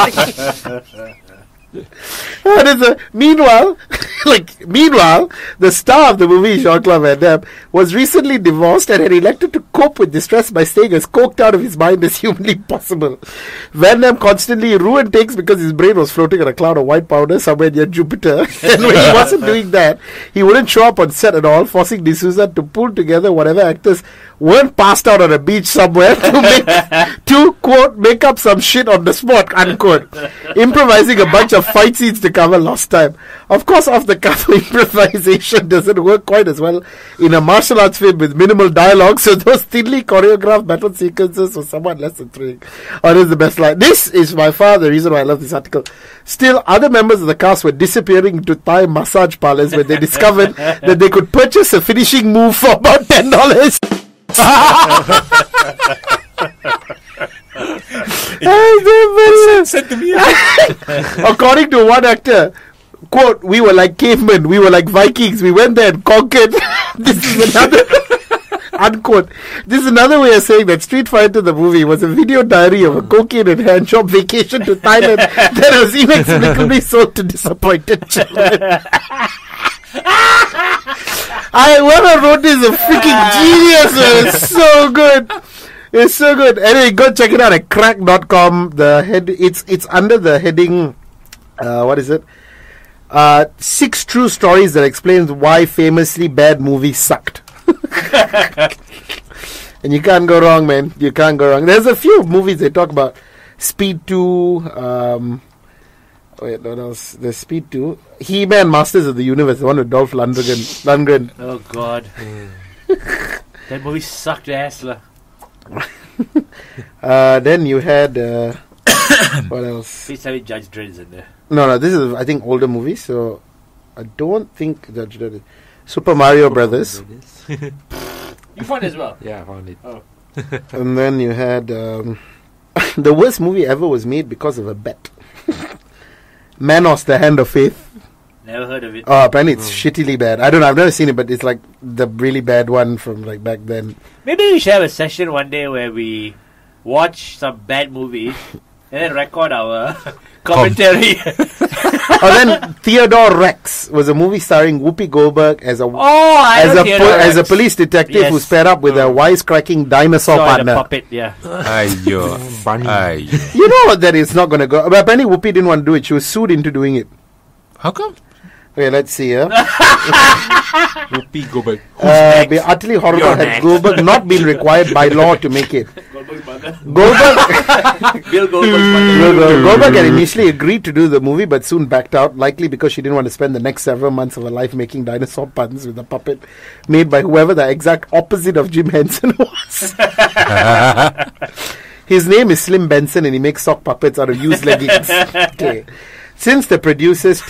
Meanwhile, the star of the movie, Jean-Claude Van Damme, was recently divorced and had elected to cope with distress by staying as coked out of his mind as humanly possible. Van Damme constantly ruined takes because his brain was floating on a cloud of white powder somewhere near Jupiter. And when he wasn't doing that, he wouldn't show up on set at all, forcing D'Souza to pull together whatever actors weren't passed out on a beach somewhere to quote, make up some shit on the spot, unquote, improvising a bunch of fight scenes to cover lost time. Of course, off the cuff improvisation doesn't work quite as well in a martial arts film with minimal dialogue, so those thinly choreographed battle sequences were somewhat less than thrilling. Oh, this is the best line. This is by far the reason why I love this article. Still, other members of the cast were disappearing into Thai massage parlors when they discovered that they could purchase a finishing move for about $10. According to one actor, quote, we were like cavemen, we were like Vikings, we went there and conquered. This is another unquote. This is another way of saying that Street Fighter the movie was a video diary of a cocaine and hand shop vacation to Thailand that was inexplicably sold to disappointed children. Whoever wrote this is a freaking genius, man. It's so good. It's so good. Anyway, go check it out at crack.com. It's under the heading, what is it? 6 true stories that explains why famously bad movies sucked. And you can't go wrong, man. You can't go wrong. There's a few movies they talk about. Speed 2, wait, what else? There's Speed 2. He-Man Masters of the Universe, the one with Dolph Lundgren. Oh, God. That movie sucked ass. Then you had... what else? Please tell me Judge Dredd is in there. No, this is, I think, older movie, so I don't think Judge Dredd is... Super Mario Brothers. You found it as well? Yeah, I found it. Oh. And then you had... the worst movie ever was made because of a bet. Manos, The Hand of Faith. Never heard of it. Oh, apparently it's shittily bad. I don't know, I've never seen it, but it's like the really bad one from like back then. Maybe we should have a session one day where we watch some bad movies and then record our commentary. Then Theodore Rex was a movie starring Whoopi Goldberg as a police detective who's paired up with a wisecracking dinosaur partner. The puppet, yeah. Bunny. You know that it's not going to go. But apparently Whoopi didn't want to do it. She was sued into doing it. How come? Okay, let's see here. Whoopi Goldberg. Be utterly horrible had Goldberg not been required by law to make it. Goldberg's mother. Bill Goldberg had initially agreed to do the movie, but soon backed out, likely because she didn't want to spend the next several months of her life making dinosaur puns with a puppet made by whoever the exact opposite of Jim Henson was. His name is Slim Benson, and he makes sock puppets out of used leggings. Okay. Since the producers,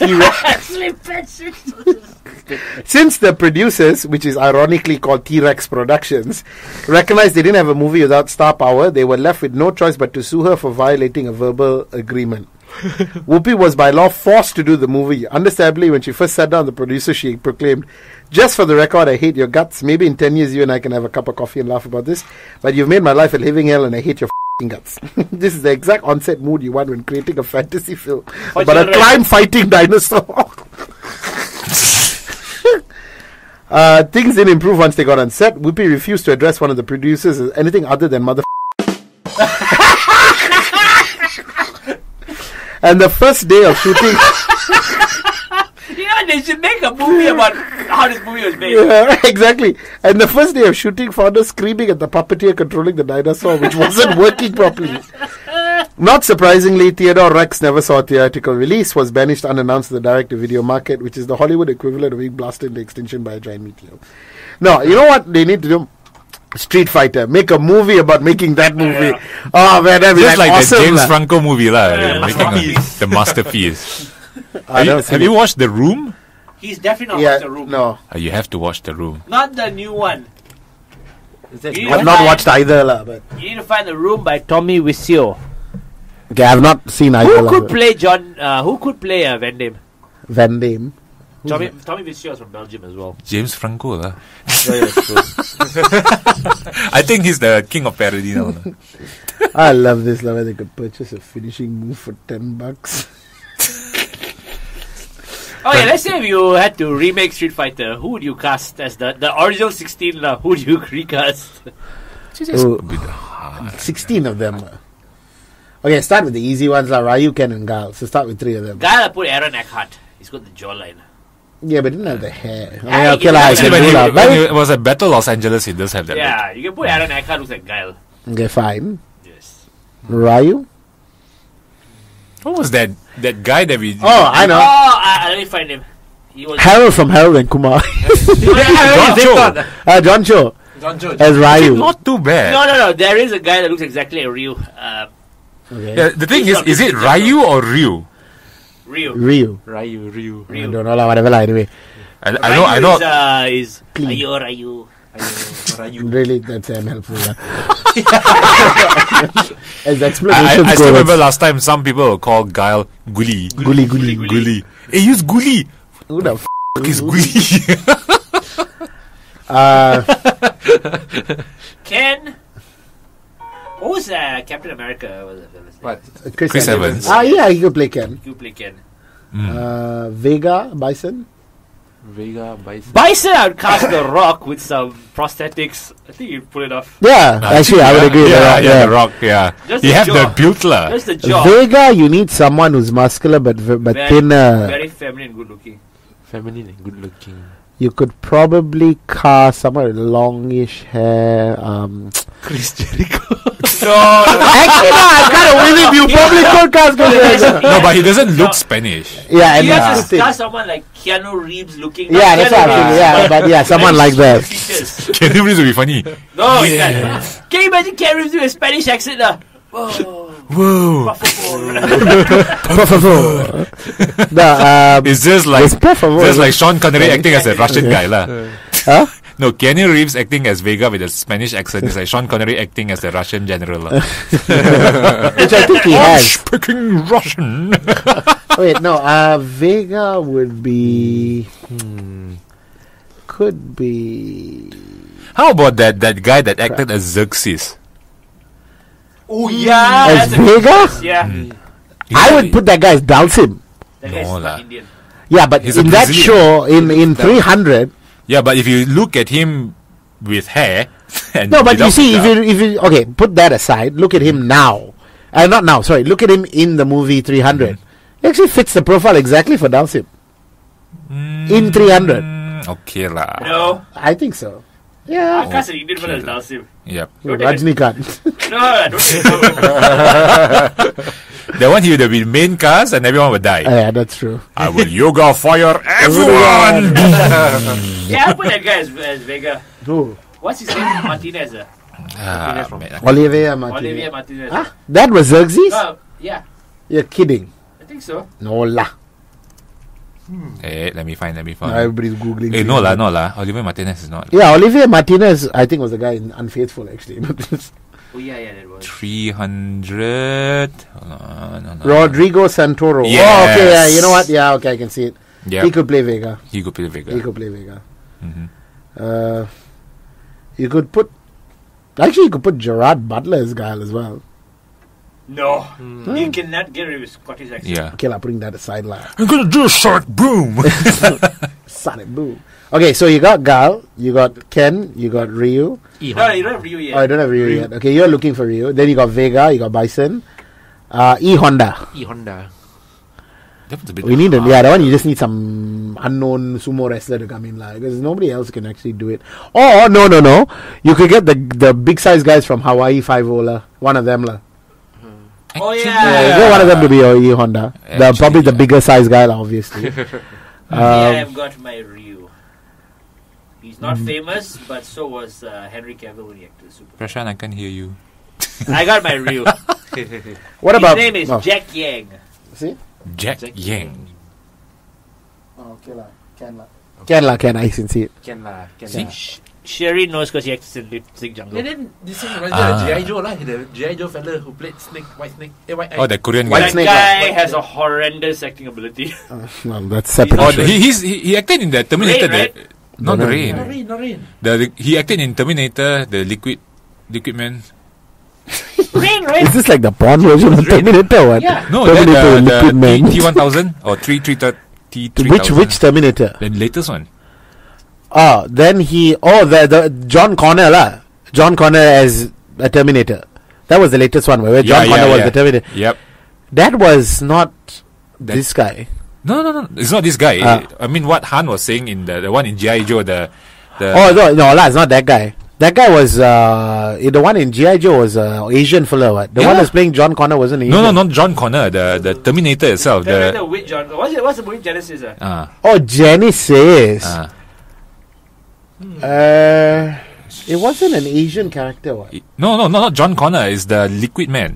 which is ironically called T-Rex Productions, recognized they didn't have a movie without star power, they were left with no choice but to sue her for violating a verbal agreement. Whoopi was by law forced to do the movie. Understandably, when she first sat down, the producer, she proclaimed, "Just for the record, I hate your guts. Maybe in 10 years you and I can have a cup of coffee and laugh about this, but you've made my life a living hell and I hate your guts." This is the exact onset mood you want when creating a fantasy film about a crime-fighting dinosaur. Things didn't improve once they got on set. Whoopi refused to address one of the producers as anything other than mother. And the first day of shooting... They should make a movie about how this movie was made. Yeah, exactly. And the first day of shooting found us screaming at the puppeteer controlling the dinosaur, which wasn't working properly. Not surprisingly, Theodore Rex never saw a theatrical release, was banished unannounced to the direct-to-video market, which is the Hollywood equivalent of being blasted into extinction by a giant meteor. No, you know what they need to do? Street Fighter. Make a movie about making that movie. Oh man, that'd be Just like awesome, the James lah. Franco movie, lah. Yeah, Making the masterpiece. I don't Have you watched The Room? He's definitely not Yeah, watched The Room. no. You have to watch The Room. Not the new one. Is that You I've need not to watched either, lah. But You need to find The Room by Tommy Wiseau. okay, I've not seen either. Who lah, could but- play John? Who could play Van Damme? Van Damme? Tommy Wiseau is from Belgium as well. James Franco, lah. Yeah, that's true. I think he's the king of parody now. lah. I love this, lah, where they could purchase a finishing move for $10. Oh yeah, let's say if you had to remake Street Fighter, who would you cast as the original 16 lah? Who would you recast? Oh, 16 of them. Okay, start with the easy ones, lah. Ryu, Ken, and Gal. So start with 3 of them. Guy that put Aaron Eckhart. He's got the jawline. Yeah, but didn't have the hair. Ah, Okay, lah, I actually, can do lah. when But- it was at Battle Los Angeles, he does have that. look. Yeah, you can put Aaron Eckhart looks like Guile. Okay, fine. Yes. Ryu? What was that guy that we... Oh, I know. Let me find him. He was. Harold from Harold and Kumar. John Cho. John Cho John Cho. as Ryu. Not too bad. No. There is a guy that looks exactly like Ryu. Okay. Yeah, the thing is it Ryu or Ryu? Ryu. Ryu. Ryu. I don't know, lah, whatever, lah, anyway. I know. Is Clean. Ryu. Ryu. Really, that's unhelpful. Lah. As I explanations still go, remember last time some people would call Guile Guli. Guli, guli. Guli. Hey, use Guli. Who the Fuck is Guli? Ken. What was Captain America? What was that? What? Chris Evans. Yeah, he could play Ken. You play Ken. Vega, Bison. Vega, Bison. Bison, I would cast The Rock with some prosthetics. I think you'd pull it off. Yeah, actually, I would agree with that. Yeah, The Rock, yeah. Just You the have jaw. the build lah. Just the jaw. Vega, you need someone who's muscular but thinner. Very feminine, good looking. Feminine and good looking. You could probably cast someone with longish hair. Chris Jericho. Actually, no, I'm kind of with him. You probably could cast Chris Jericho. No, but he doesn't look Spanish. Yeah, and You have that's to the cast thing. someone like Keanu Reeves looking. Yeah, not that's Keanu what I'm thinking. Reeves, Yeah, but yeah, someone like that. features. Can you really be funny? No, you can't. Can you imagine Keanu Reeves doing a Spanish accent? Whoa. No, It's just like it's por favor. just like Sean Connery acting as a Russian guy lah. Huh? No, Keanu Reeves acting as Vega with a Spanish accent is like Sean Connery acting as the Russian general lah. Which I think he has. Speaking Russian. Wait, no. Vega would be. Could be. How about that guy that acted as Xerxes? Oh yeah, As that's a Vega? yeah. I would put that guy as Dalsim. That guy's No lah. Indian. Yeah, but He's a in that Brazilian. show, in 300. Yeah, but if you look at him with hair, and No, but you without see, makeup- if you okay, put that aside. Look at him now. Not now. Sorry, look at him in the movie 300. He actually fits the profile exactly for Dalsim. In 300, okay lah. No, I think so. I Yeah, cast an Indian one as Dalsim. Yep. Rajnikant. No, don't take That one he would have been main cast and everyone would die. Yeah, that's true. I will yoga fire everyone. Yeah, I put that guy as Vega. Who? What's his name? Martinez. Man, Olivia Martinez. Olivia Martinez. Huh? That was Xerxes? Yeah, You're kidding. I think so. No lah. Hey, let me find. Everybody's googling. Hey, no lah. Oliver Martinez is not. Yeah, Olivia Martinez, I think, was the guy in Unfaithful, actually. Oh yeah, that was. 300. No. Rodrigo Santoro. Yes. Oh, okay, yeah, you know what? Yeah, okay, I can see it. Yeah, He could play Vega. he could play Vega. He could play Vega. Mhm. You could put. Actually, you could put Gerard Butler as Guile as well. No, you cannot get rid of his Scottish accent. Yeah. Okay, lah, putting that aside, lah. I'm gonna do a shark boom. Sonic boom. Okay, so you got Gal, you got Ken, you got Ryu. No, you don't have Ryu yet. Oh, I don't have Ryu yet. Okay, you're looking for Ryu. Then you got Vega, you got Bison. E Honda. E Honda. That one's a bit We need hard. that one. You just need some unknown sumo wrestler to come in, because nobody else can actually do it. Or no, you could get the big size guys from Hawaii 5-0 lah. One of them lah. Oh Actually, yeah. Get one of them to be OE Honda. Probably the bigger size guy lah, obviously. I've got my Ryu. He's not famous, but so was Henry Cavill when he acted Super. Prashan, I can't hear you. I got my Ryu. What about His name is Jack Yang. See? Jack Yang. Oh, okay lah. Can lah. I can see it. Can lah. See? Sherry knows because he acts in Lip Sync Jungle. And then this is G.I. Joe lah. The G.I. Joe fella who played White Snake. White Oh, the Korean White guy. That Snake, guy right? has a horrendous acting ability. No, that's separate. Oh, he acted in the Terminator. Rain, right? Not No, the no, Rain. Not rain. He acted in Terminator, the Liquid Man. Rain, right? Is this like the porn version of Terminator or what? Yeah. No, Terminator Liquid Man. T1000 or T3000. Which Terminator? The latest one. Oh, then the John Connor lah. John Connor as a Terminator. That was the latest one where John Connor was the Terminator. Yep. That was not this guy. No. It's not this guy. I mean, what Han was saying in the one in G.I. Joe, the Oh no, it's not that guy. That guy was the one in G.I. Joe was Asian fella. What? The one that's playing John Connor wasn't Asian. No, not John Connor. The Terminator itself. Terminator with John. What's the movie Genesis? Oh, Genesis. It wasn't an Asian character. What? No, not John Connor. It's the Liquid Man.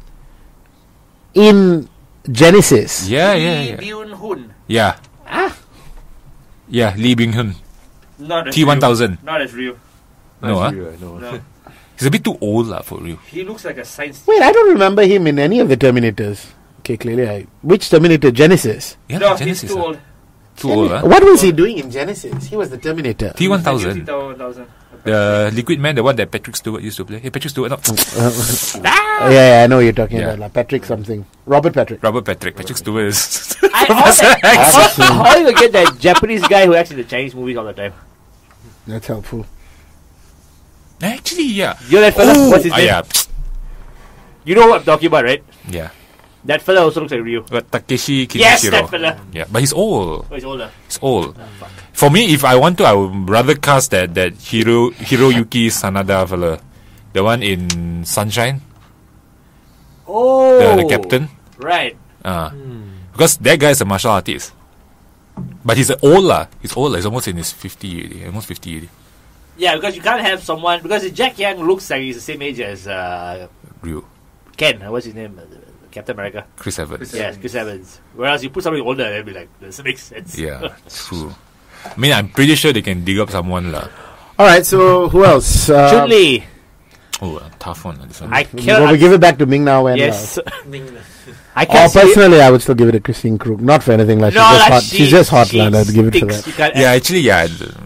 In Genesis. Yeah. Lee Byung-hun. Yeah. Yeah, Lee Byung-hun. Not as T1000. Ryu. Not as Ryu. No, No. he's a bit too old for real. He looks like a science. Wait, I don't remember him in any of the Terminators. Okay, clearly. Which Terminator? Genesis. Yeah, No, Genesis. he's too old. Too old, huh? What was he doing in Genesis? He was the Terminator. T1000. T1000. The Liquid Man, the one that Patrick Stewart used to play. Hey, Patrick Stewart, no. Yeah, I know what you're talking Yeah. about. Like Patrick something. Robert Patrick. Robert Patrick. Patrick Stewart is... How do you get that Japanese guy who acts in the Chinese movies all the time? That's helpful. Actually, yeah. You know that fella? What's his name? Yeah. You know what I'm talking about, right? Yeah. That fella also looks like Ryu. But Takeshi Kinishiro. Yes, that fella. Yeah, but he's old. Oh, he's older. He's old. For me, if I want to, I would rather cast that Hiroyuki Sanada fella. The one in Sunshine. Oh. The captain. Right. Because that guy is a martial artist. But he's old lah. He's old. He's almost in his 50 already. Almost 50 already. Yeah, because you can't have someone... Because Jack Yang looks like he's the same age as Ryu. Ken. What's his name? Captain America. Chris Evans. Yes, Chris Evans. Whereas you put somebody older, it'll be like, doesn't make sense. Yeah, true. I mean, I'm pretty sure they can dig up someone lah. Alright, so who else? Chun-Li. Oh, a tough one. This one. I Well, cannot... we give it back to Ming now. And, Yes. I Oh, can't see... personally, I would still give it to Christine Krug. Not for anything like No, she's just like hot. She's just hot, man. I'd give it to stinks. that. You can't- Yeah, actually, yeah.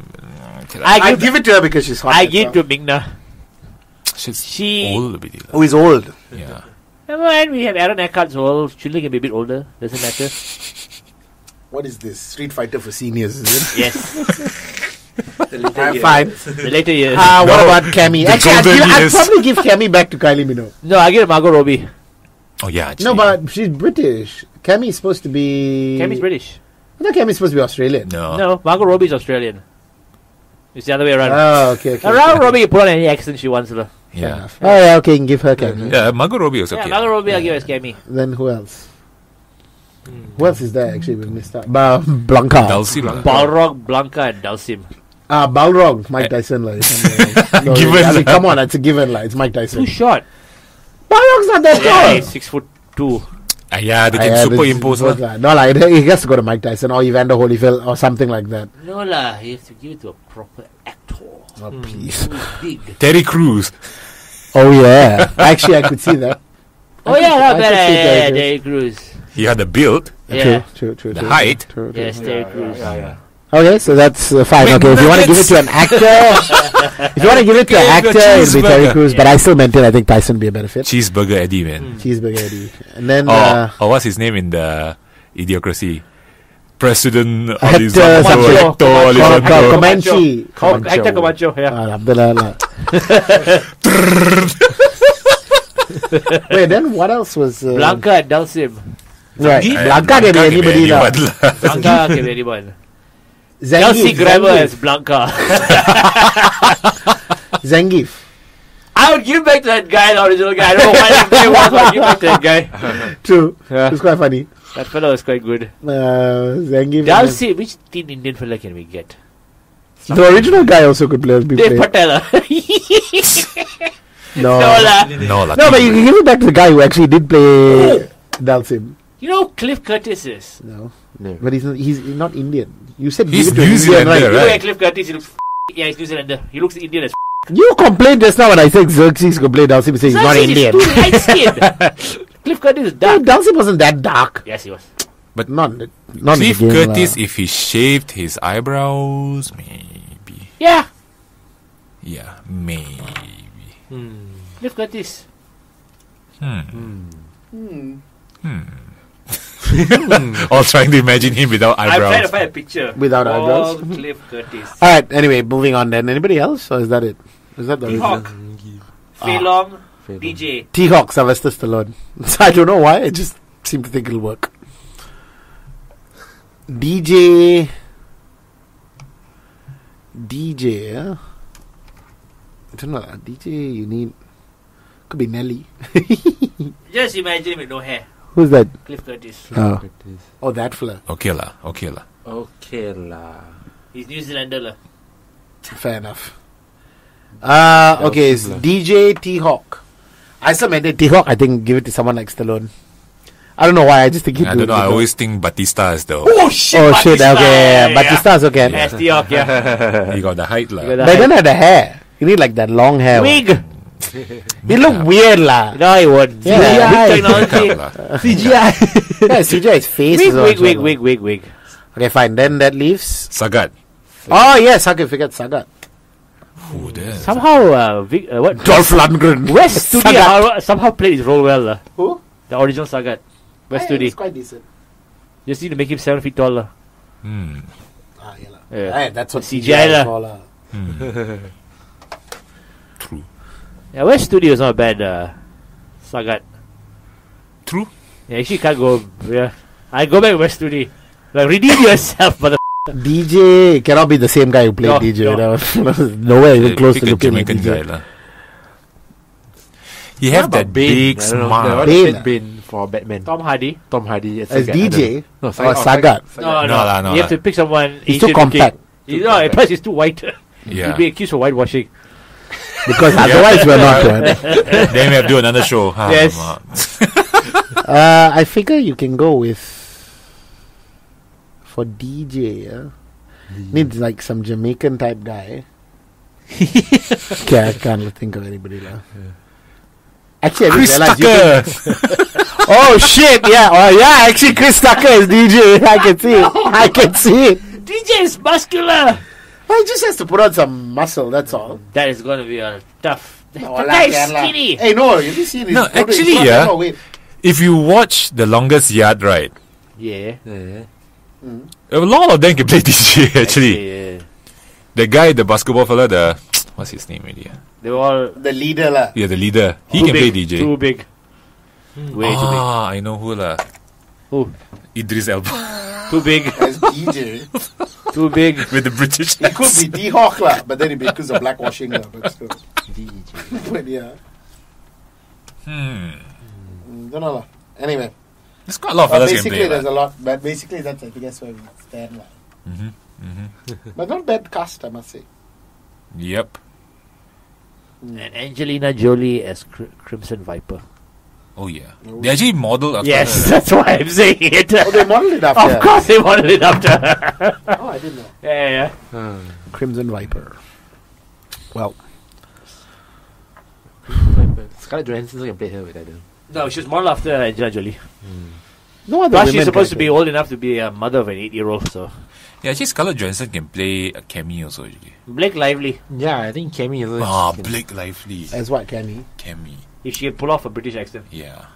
I give it to her because she's hot. I give to Ming-Na. She's She- old a bit. Oh, he's old. Yeah. Never mind, we have Aaron Eckhart's role. Chun-Li can be a bit older. Doesn't matter. What is this? Street Fighter for seniors, is it? Yes. Fine. The later years. What No, about Cammy? the Actually, golden I'd years. probably give Cammy back to Kylie Minogue. No, I give it Margot Robbie. Oh, yeah. Actually. No, but she's British. Cammy's supposed to be... Cammy's British. I thought Cammy's supposed to be Australian. No. No, Margot Robbie's Australian. It's the other way around. Oh, okay. Around Robbie can put on any accent she wants. Fair Yeah. Enough. Oh, yeah, okay, you can give her Cammy. Yeah, Margot Robbie was okay. Yeah, Margot Robbie I'll give as Cammy. Then who else? Who else is there actually we missed out? Blanca. Dulcie lah. Balrog, Blanca, and Dalsim. Balrog, Mike Tyson. No, Given I mean, lah. come on, it's a given. It's Mike Tyson. Too short. Balrog's not that Yeah, tall. he's 6'2". Yeah, they can superimpose lah. No, he has to go to Mike Tyson or Evander Holyfield or something like that. No lah, he has to give it to a proper actor. Oh, please. Who's big. Terry Crews. Oh, yeah. Actually, I could see that. Oh yeah, not I bad. could see Yeah, Terry Terry Crews. He had the build. Yeah. True. The height. True. Yes, Terry Crews. Okay, so that's fine. Wait, Okay, if you want to give it nuggets. to an actor, if you want to give it to an Okay, actor, the it'll be Terry cheeseburger. Crews. But I still maintain I think Tyson would be a better fit. Cheeseburger Eddie, man. Cheeseburger Eddie. And then Or what's his name in the Idiocracy? President Hector Alessandro. Camacho. Comanche. Hector Camacho, yeah. Abdullah. Wait, then what else was... Blanca and Dalsim. Right. Blanca can be anybody now. Blanca can be anyone. Zangief. Kelsey Grammer as Blanca. Zangief. I would give back to that guy, the original guy. I don't know why that guy was, but I'd give back to that guy. True. Yeah. It's quite funny. That fellow was quite good. Zangief. Dalsi, which teen Indian fella can we get? The original guy also could play. Dave Patel. No. No, No, but you can give it back to the guy who actually did play Dalsim. You know who Cliff Curtis is? No. No. But he's not Indian. You said He's give it to New Indian, Zealander, right? You know right? where Cliff Curtis, he looks yeah, he's New Zealander. He looks Indian as You complained just now when I said Xerxes could play Dalsim, saying he's not Indian. He's too light-skinned. Cliff Curtis is No, dark. Dalsim wasn't that dark. Yes, he was. But Not Cliff in the game, Curtis, if he shaved his eyebrows, maybe. Yeah, Yeah, maybe. Cliff Curtis. All trying to imagine him without I'm trying to eyebrows. find a picture. Without eyebrows? Cliff Curtis. Alright, anyway, moving on then. Anybody else? Or is that it? Is that the original? Hawk. Fei Long. DJ. T-Hawk, Sylvester Stallone. So I don't know why, I just seem to think it'll work. DJ, yeah? I don't know. DJ, you need... Could be Nelly. Just imagine him with no hair. Who's that? Cliff Curtis. Oh, that fella. Okay lah. Okay lah. He's New Zealander lah. Fair enough. Okay, it's DJ T-Hawk. I still maintain T-Hawk, I think give it to someone like Stallone. I don't know why, I just think he'd I do don't know. it. I always think Batista is the. Oh shit! Oh shit, Batista. okay, Batista's okay. Yes, T-Hawk, yeah. He got the height lah. got the But he don't have the hair. You need like that long hair. Wig! He look weird lah. No, he won't. Yeah. Big technology. CGI. Yeah, CGI's face is also Wig. Okay, fine. Then that leaves... Sagat. Oh yes, I forget Sagat. Who there? Somehow, what? Dolph Lundgren. West Studi somehow played his role well. Who? The original Sagat. West Studi. It's quite decent. Just need to make him 7 feet taller. Hmm. Yeah, lah. Yeah. Right, that's what CGI CGI is lah. for lah. True. Yeah, West Studi is not bad. Sagat. True. Yeah, actually can't go. Yeah, I go back to West Studi. Like redeem yourself, mother. DJ cannot be the same guy who played No, DJ. no. Nowhere even close Pick to a looking like Jamaican guy DJ. lah. He have that big smile. Bane. Bane for Batman. Tom Hardy. Tom Hardy as As Sagat, I DJ don't know. or Sagat. No, No lah, no You have lah. to pick someone. He's too Asian compact. looking. No, plus he's too white. Yeah. He'd be accused of whitewashing. Because otherwise we're not one. Then we have to do another show. Yes. I figure you can go with for DJ. Yeah? Needs like some Jamaican type guy. Okay, I can't think of anybody now. Actually, I Chris didn't realize Tucker. Oh shit! Yeah, yeah. Actually, Chris Tucker is DJ. I can see it. I can see it. DJ is muscular. Well, he just has to put on some muscle. That's all. That is going to be a tough. Oh, That lah, guy is can lah. skinny. Hey, no, you didn't see this. No, photo. He actually, put on yeah. more weight. If you watch The Longest Yard, right, Yeah. a lot of them can play DJ actually. Yeah. The guy, the basketball fella, the what's his name already? They were all The leader, lah. Yeah, the leader. He too can play big, DJ. Too big. Way too big. Ah, I know who lah. Who? Idris Elba Too big. As DJ. Too big. with the British It could accent. be D-Hawk, lah, but then it'd be because of blackwashing, lah. But still. But yeah. Don't know, lah. Anyway. There's quite a lot of fellas can Basically, play. there's lah. a lot. But basically, that's, I think that's where we stand, lah. But not bad cast, I must say. Yep. And Angelina Jolie as Crimson Viper. Oh yeah. They actually modeled after Yes, her. that's why I'm saying it. Oh, they modeled it after. Of course they wanted it after her. Oh, I didn't know. Yeah. Crimson Viper. Well, Scarlett Johansson can play her with that. No, she's modeled after Angelina Jolie. no other Plus, women she's supposed to can be play. old enough to be a mother of an 8-year-old. So Yeah, actually Scarlett Johansson can play a cameo also actually. Blake Lively, Yeah, I think Cammy is. Ah, Blake Lively. As what, Kenny? Cammy. if she can pull off a British accent. Yeah.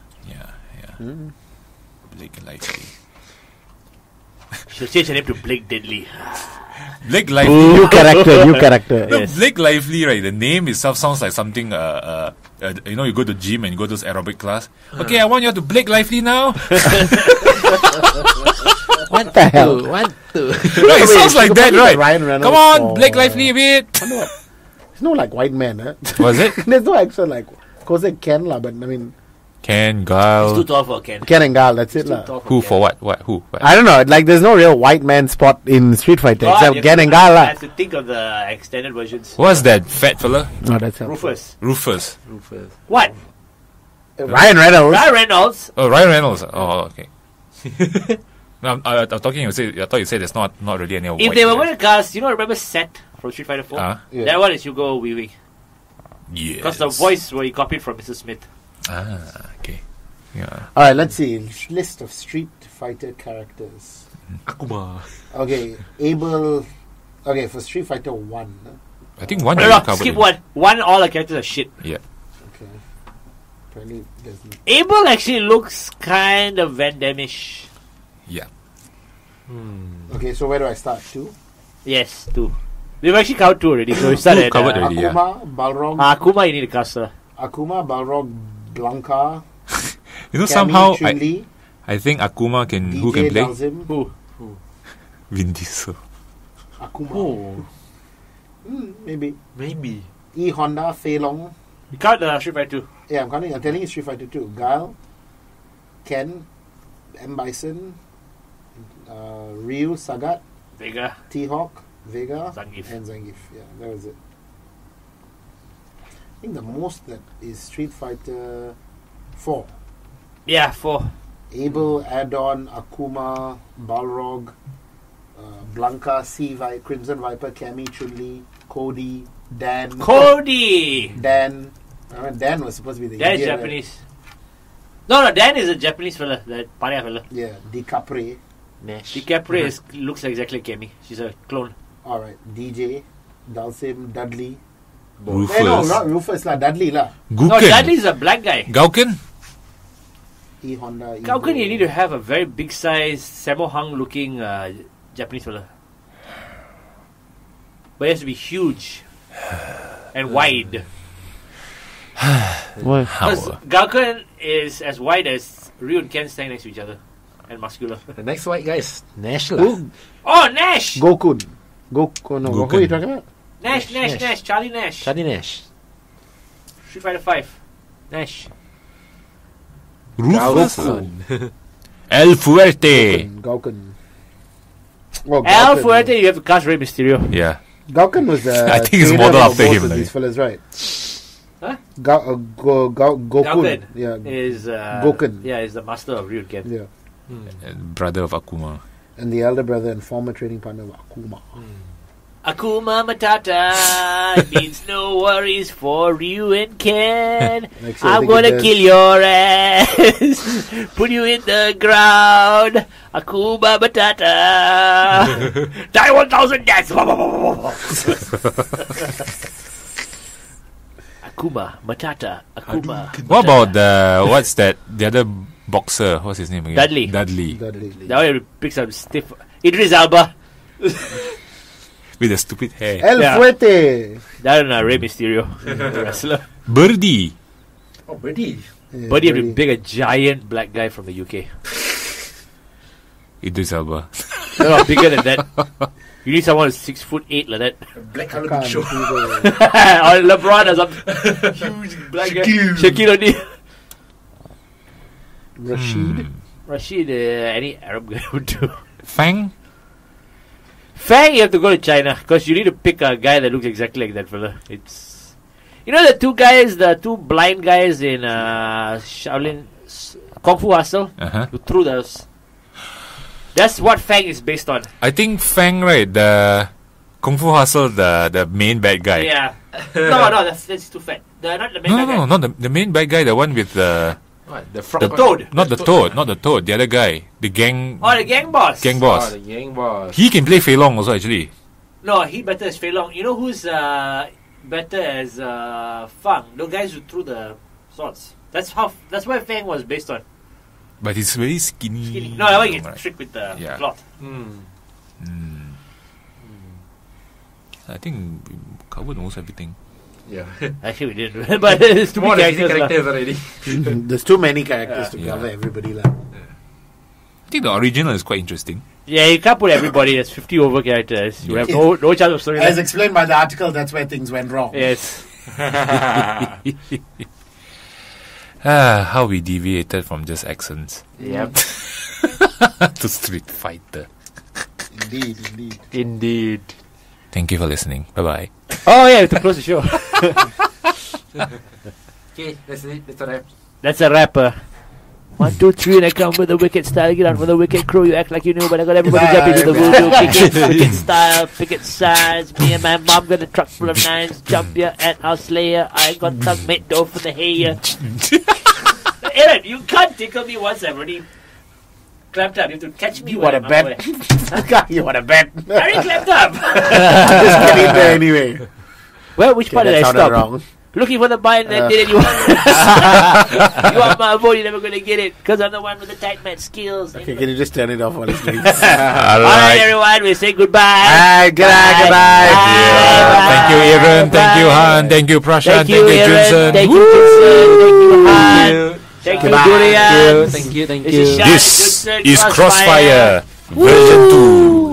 Blake Lively. She'll change her name to Blake Deadly. Blake Lively. New character, new character. No, Yes. Blake Lively, right? The name itself sounds like something. You know, you go to gym and you go to this aerobic class. Okay, I want you to Blake Lively now. What the hell? What the? Right, it sounds like that, right? Ryan Reynolds Come on, for- Blake Lively a bit. There's no like white man, huh? Was it? There's no actual like, of course they Ken lah, but I mean Ken, He's too Gal. tall for Ken. Ken and Gal, that's it Too lah. tall Who Ken. for what? What? Who? What? I don't know, like there's no real white man spot in Street Fighter Oh, except you Ken have and to- Gal I lah. have to think of the extended versions. What's that fat fella? No, that's helpful. Rufus. Rufus. Rufus. What? Ryan Reynolds. Ryan Reynolds. Oh, Ryan Reynolds. Oh, okay. No, I'm talking. I thought you said there's not really any. If white they were guys. going to cast, remember Seth from Street Fighter 4? Yeah. That one is Hugo Weaving. Yes. Because the voice where he copied from Mrs. Smith. Okay. Yeah. Alright, let's see. List of Street Fighter characters. Akuma. Okay, Abel. Okay, for Street Fighter 1. I think one. No, you no, covered skip it. one. One, all the characters are shit. Yeah. Okay. Apparently, there's Abel actually looks kind of Van Damme-ish. Yeah. Okay, so where do I start? 2? Yes, two. We've actually covered two already, so we started. Covered already. Yeah. Akuma, Balrog. Akuma, you need to cast her. Akuma, Balrog, Blanca. You know, Cammy, somehow Chun-Li, I think Akuma can. DJ Who can play? Dalsim. Who? Vin Diesel. Akuma. Oh, Maybe. maybe. E Honda, Fei Long. You count the Street Fighter 2. Yeah, I'm telling you Street Fighter 2. Guile, Ken, M. Bison, Ryu, Sagat, Vega. T-Hawk, Vega, Zangief. and Zangief. Yeah, that was it. I think the most that is Street Fighter 4. Yeah, 4. Abel, Adon, Akuma, Balrog, Blanca, Crimson Viper, Cammy, Chun-Li, Cody, Dan. Cody! Dan. Dan was supposed to be the Dan is Indian, right? Japanese. No, Dan is a Japanese fella. That Panya fella. Yeah, DiCaprio. Nash. DiCaprio looks exactly like Cammy. She's a clone. Alright, DJ, Dalsim, Dudley. Rufus. No, not Rufus lah, Dudley lah. No, Guken. Dudley's a black guy. Gauken. E Honda. How can you need to have a very big size, Sammo Hung looking Japanese fella? But it has to be huge and wide. What? Because How? Gauken is as wide as Ryu and Ken standing next to each other. And muscular. The next white guy is Nash lah. Oh, Nash! Gokun. Goku, no. Who are you Gokun. talking about? Nash. Charlie Nash. Charlie Nash. Street Fighter 5. Nash. Rufus. Gauken. El Fuerte. Gokun. Oh, Al Gauken, Fuerte, you have to cast Rey Mysterio. Yeah. Gauken was the. I think it's trainer modeled of after both him, of like. these fellas, right? Huh? Gokun. Gauken Yeah. is Gouken. Yeah, is the master of Ryu and Ken. Yeah. And brother of Akuma. And the elder brother and former training partner of Akuma. Akuma Matata means no worries for Ryu and Ken. Next year, I I'm think it gonna does. kill your ass, put you in the ground. Akuma Matata, die 1,000 deaths. Akuma Matata, Akuma. What about what's that? The other boxer. What's his name again? Dudley. Dudley. Dudley. That one picks up stiff. Idris Elba. With the stupid hair. El Yeah. Fuerte. That one, Rey Mysterio, the wrestler. Birdie. Oh, Birdie. Yeah, But you have to Birdie. pick a giant black guy from the UK. Idris Elba. No, bigger than that. You need someone who's 6'8" like that. Black color Can't big show. people- Or LeBron or some huge black guy. Shaquille O'Neal. Rashid. Rashid, any Arab guy would do. Fang. Fang, you have to go to China because you need to pick a guy that looks exactly like that fella. It's, you know, the two guys, the two blind guys in Shaolin Kung Fu Hustle Uh-huh. who threw those. That's what Fang is based on. I think Fang, right? The Kung Fu Hustle, the main bad guy. Yeah. No, that's too fat. Not the main No, guy. no, not the main bad guy. The one with the What? The frog. The toad. not the toad, not the toad. The other guy, the gang Oh, the gang boss. gang Oh, boss. the gang boss. He can play Fei Long also actually. No, he better as Fei Long. You know who's better as Fang? The guys who threw the swords. That's why Fang was based on. But he's very skinny. No, that one gets Right. tricked with the Yeah. cloth. I think we covered almost everything. Yeah. Actually, we didn't. But it's too More many than 50 characters. characters already. There's too many characters to Yeah. cover everybody lah. I think the original is quite interesting. Yeah, you can't put everybody. There's 50 over characters. You have no chance of story. As explained by the article, that's where things went wrong. Yes. How we deviated from just accents Yep. to Street Fighter. Indeed. Thank you for listening. Bye bye. Oh yeah, we have to close the show. Okay, that's it. That's all. That's a rapper. 1, 2, 3, and I come with a wicked style. Get out with a wicked crew. You act like you knew, but I got everybody jumping to the voodoo. Kick it, wicked style, picket size. Me and my mom got a truck full of nines. Jump ya and I'll slay ya. I got tongue made dough for the hair. Aaron, you can't tickle me once I've already clapped up. You have to catch me. You when want a I'm bet? away. You want a bet? I already clapped up. I'm just getting there anyway. Well, which part did I That stop? sounded wrong. Looking for the buy and then did it. You want my vote, you're never going to get it. Because I'm the one with the tight man skills. Okay, can you just turn it off, honestly? Alright, everyone, we say goodbye. Alright, goodbye. Thank you, Aaron. Thank you, Han. Thank you, Prashan. Thank you, Jun Aaron. Sern. Thank you, Jun Sern. Thank you, Han. Thank you, Durian. Thank you. This is Shan and Jun This Sern is Krossfire version 2.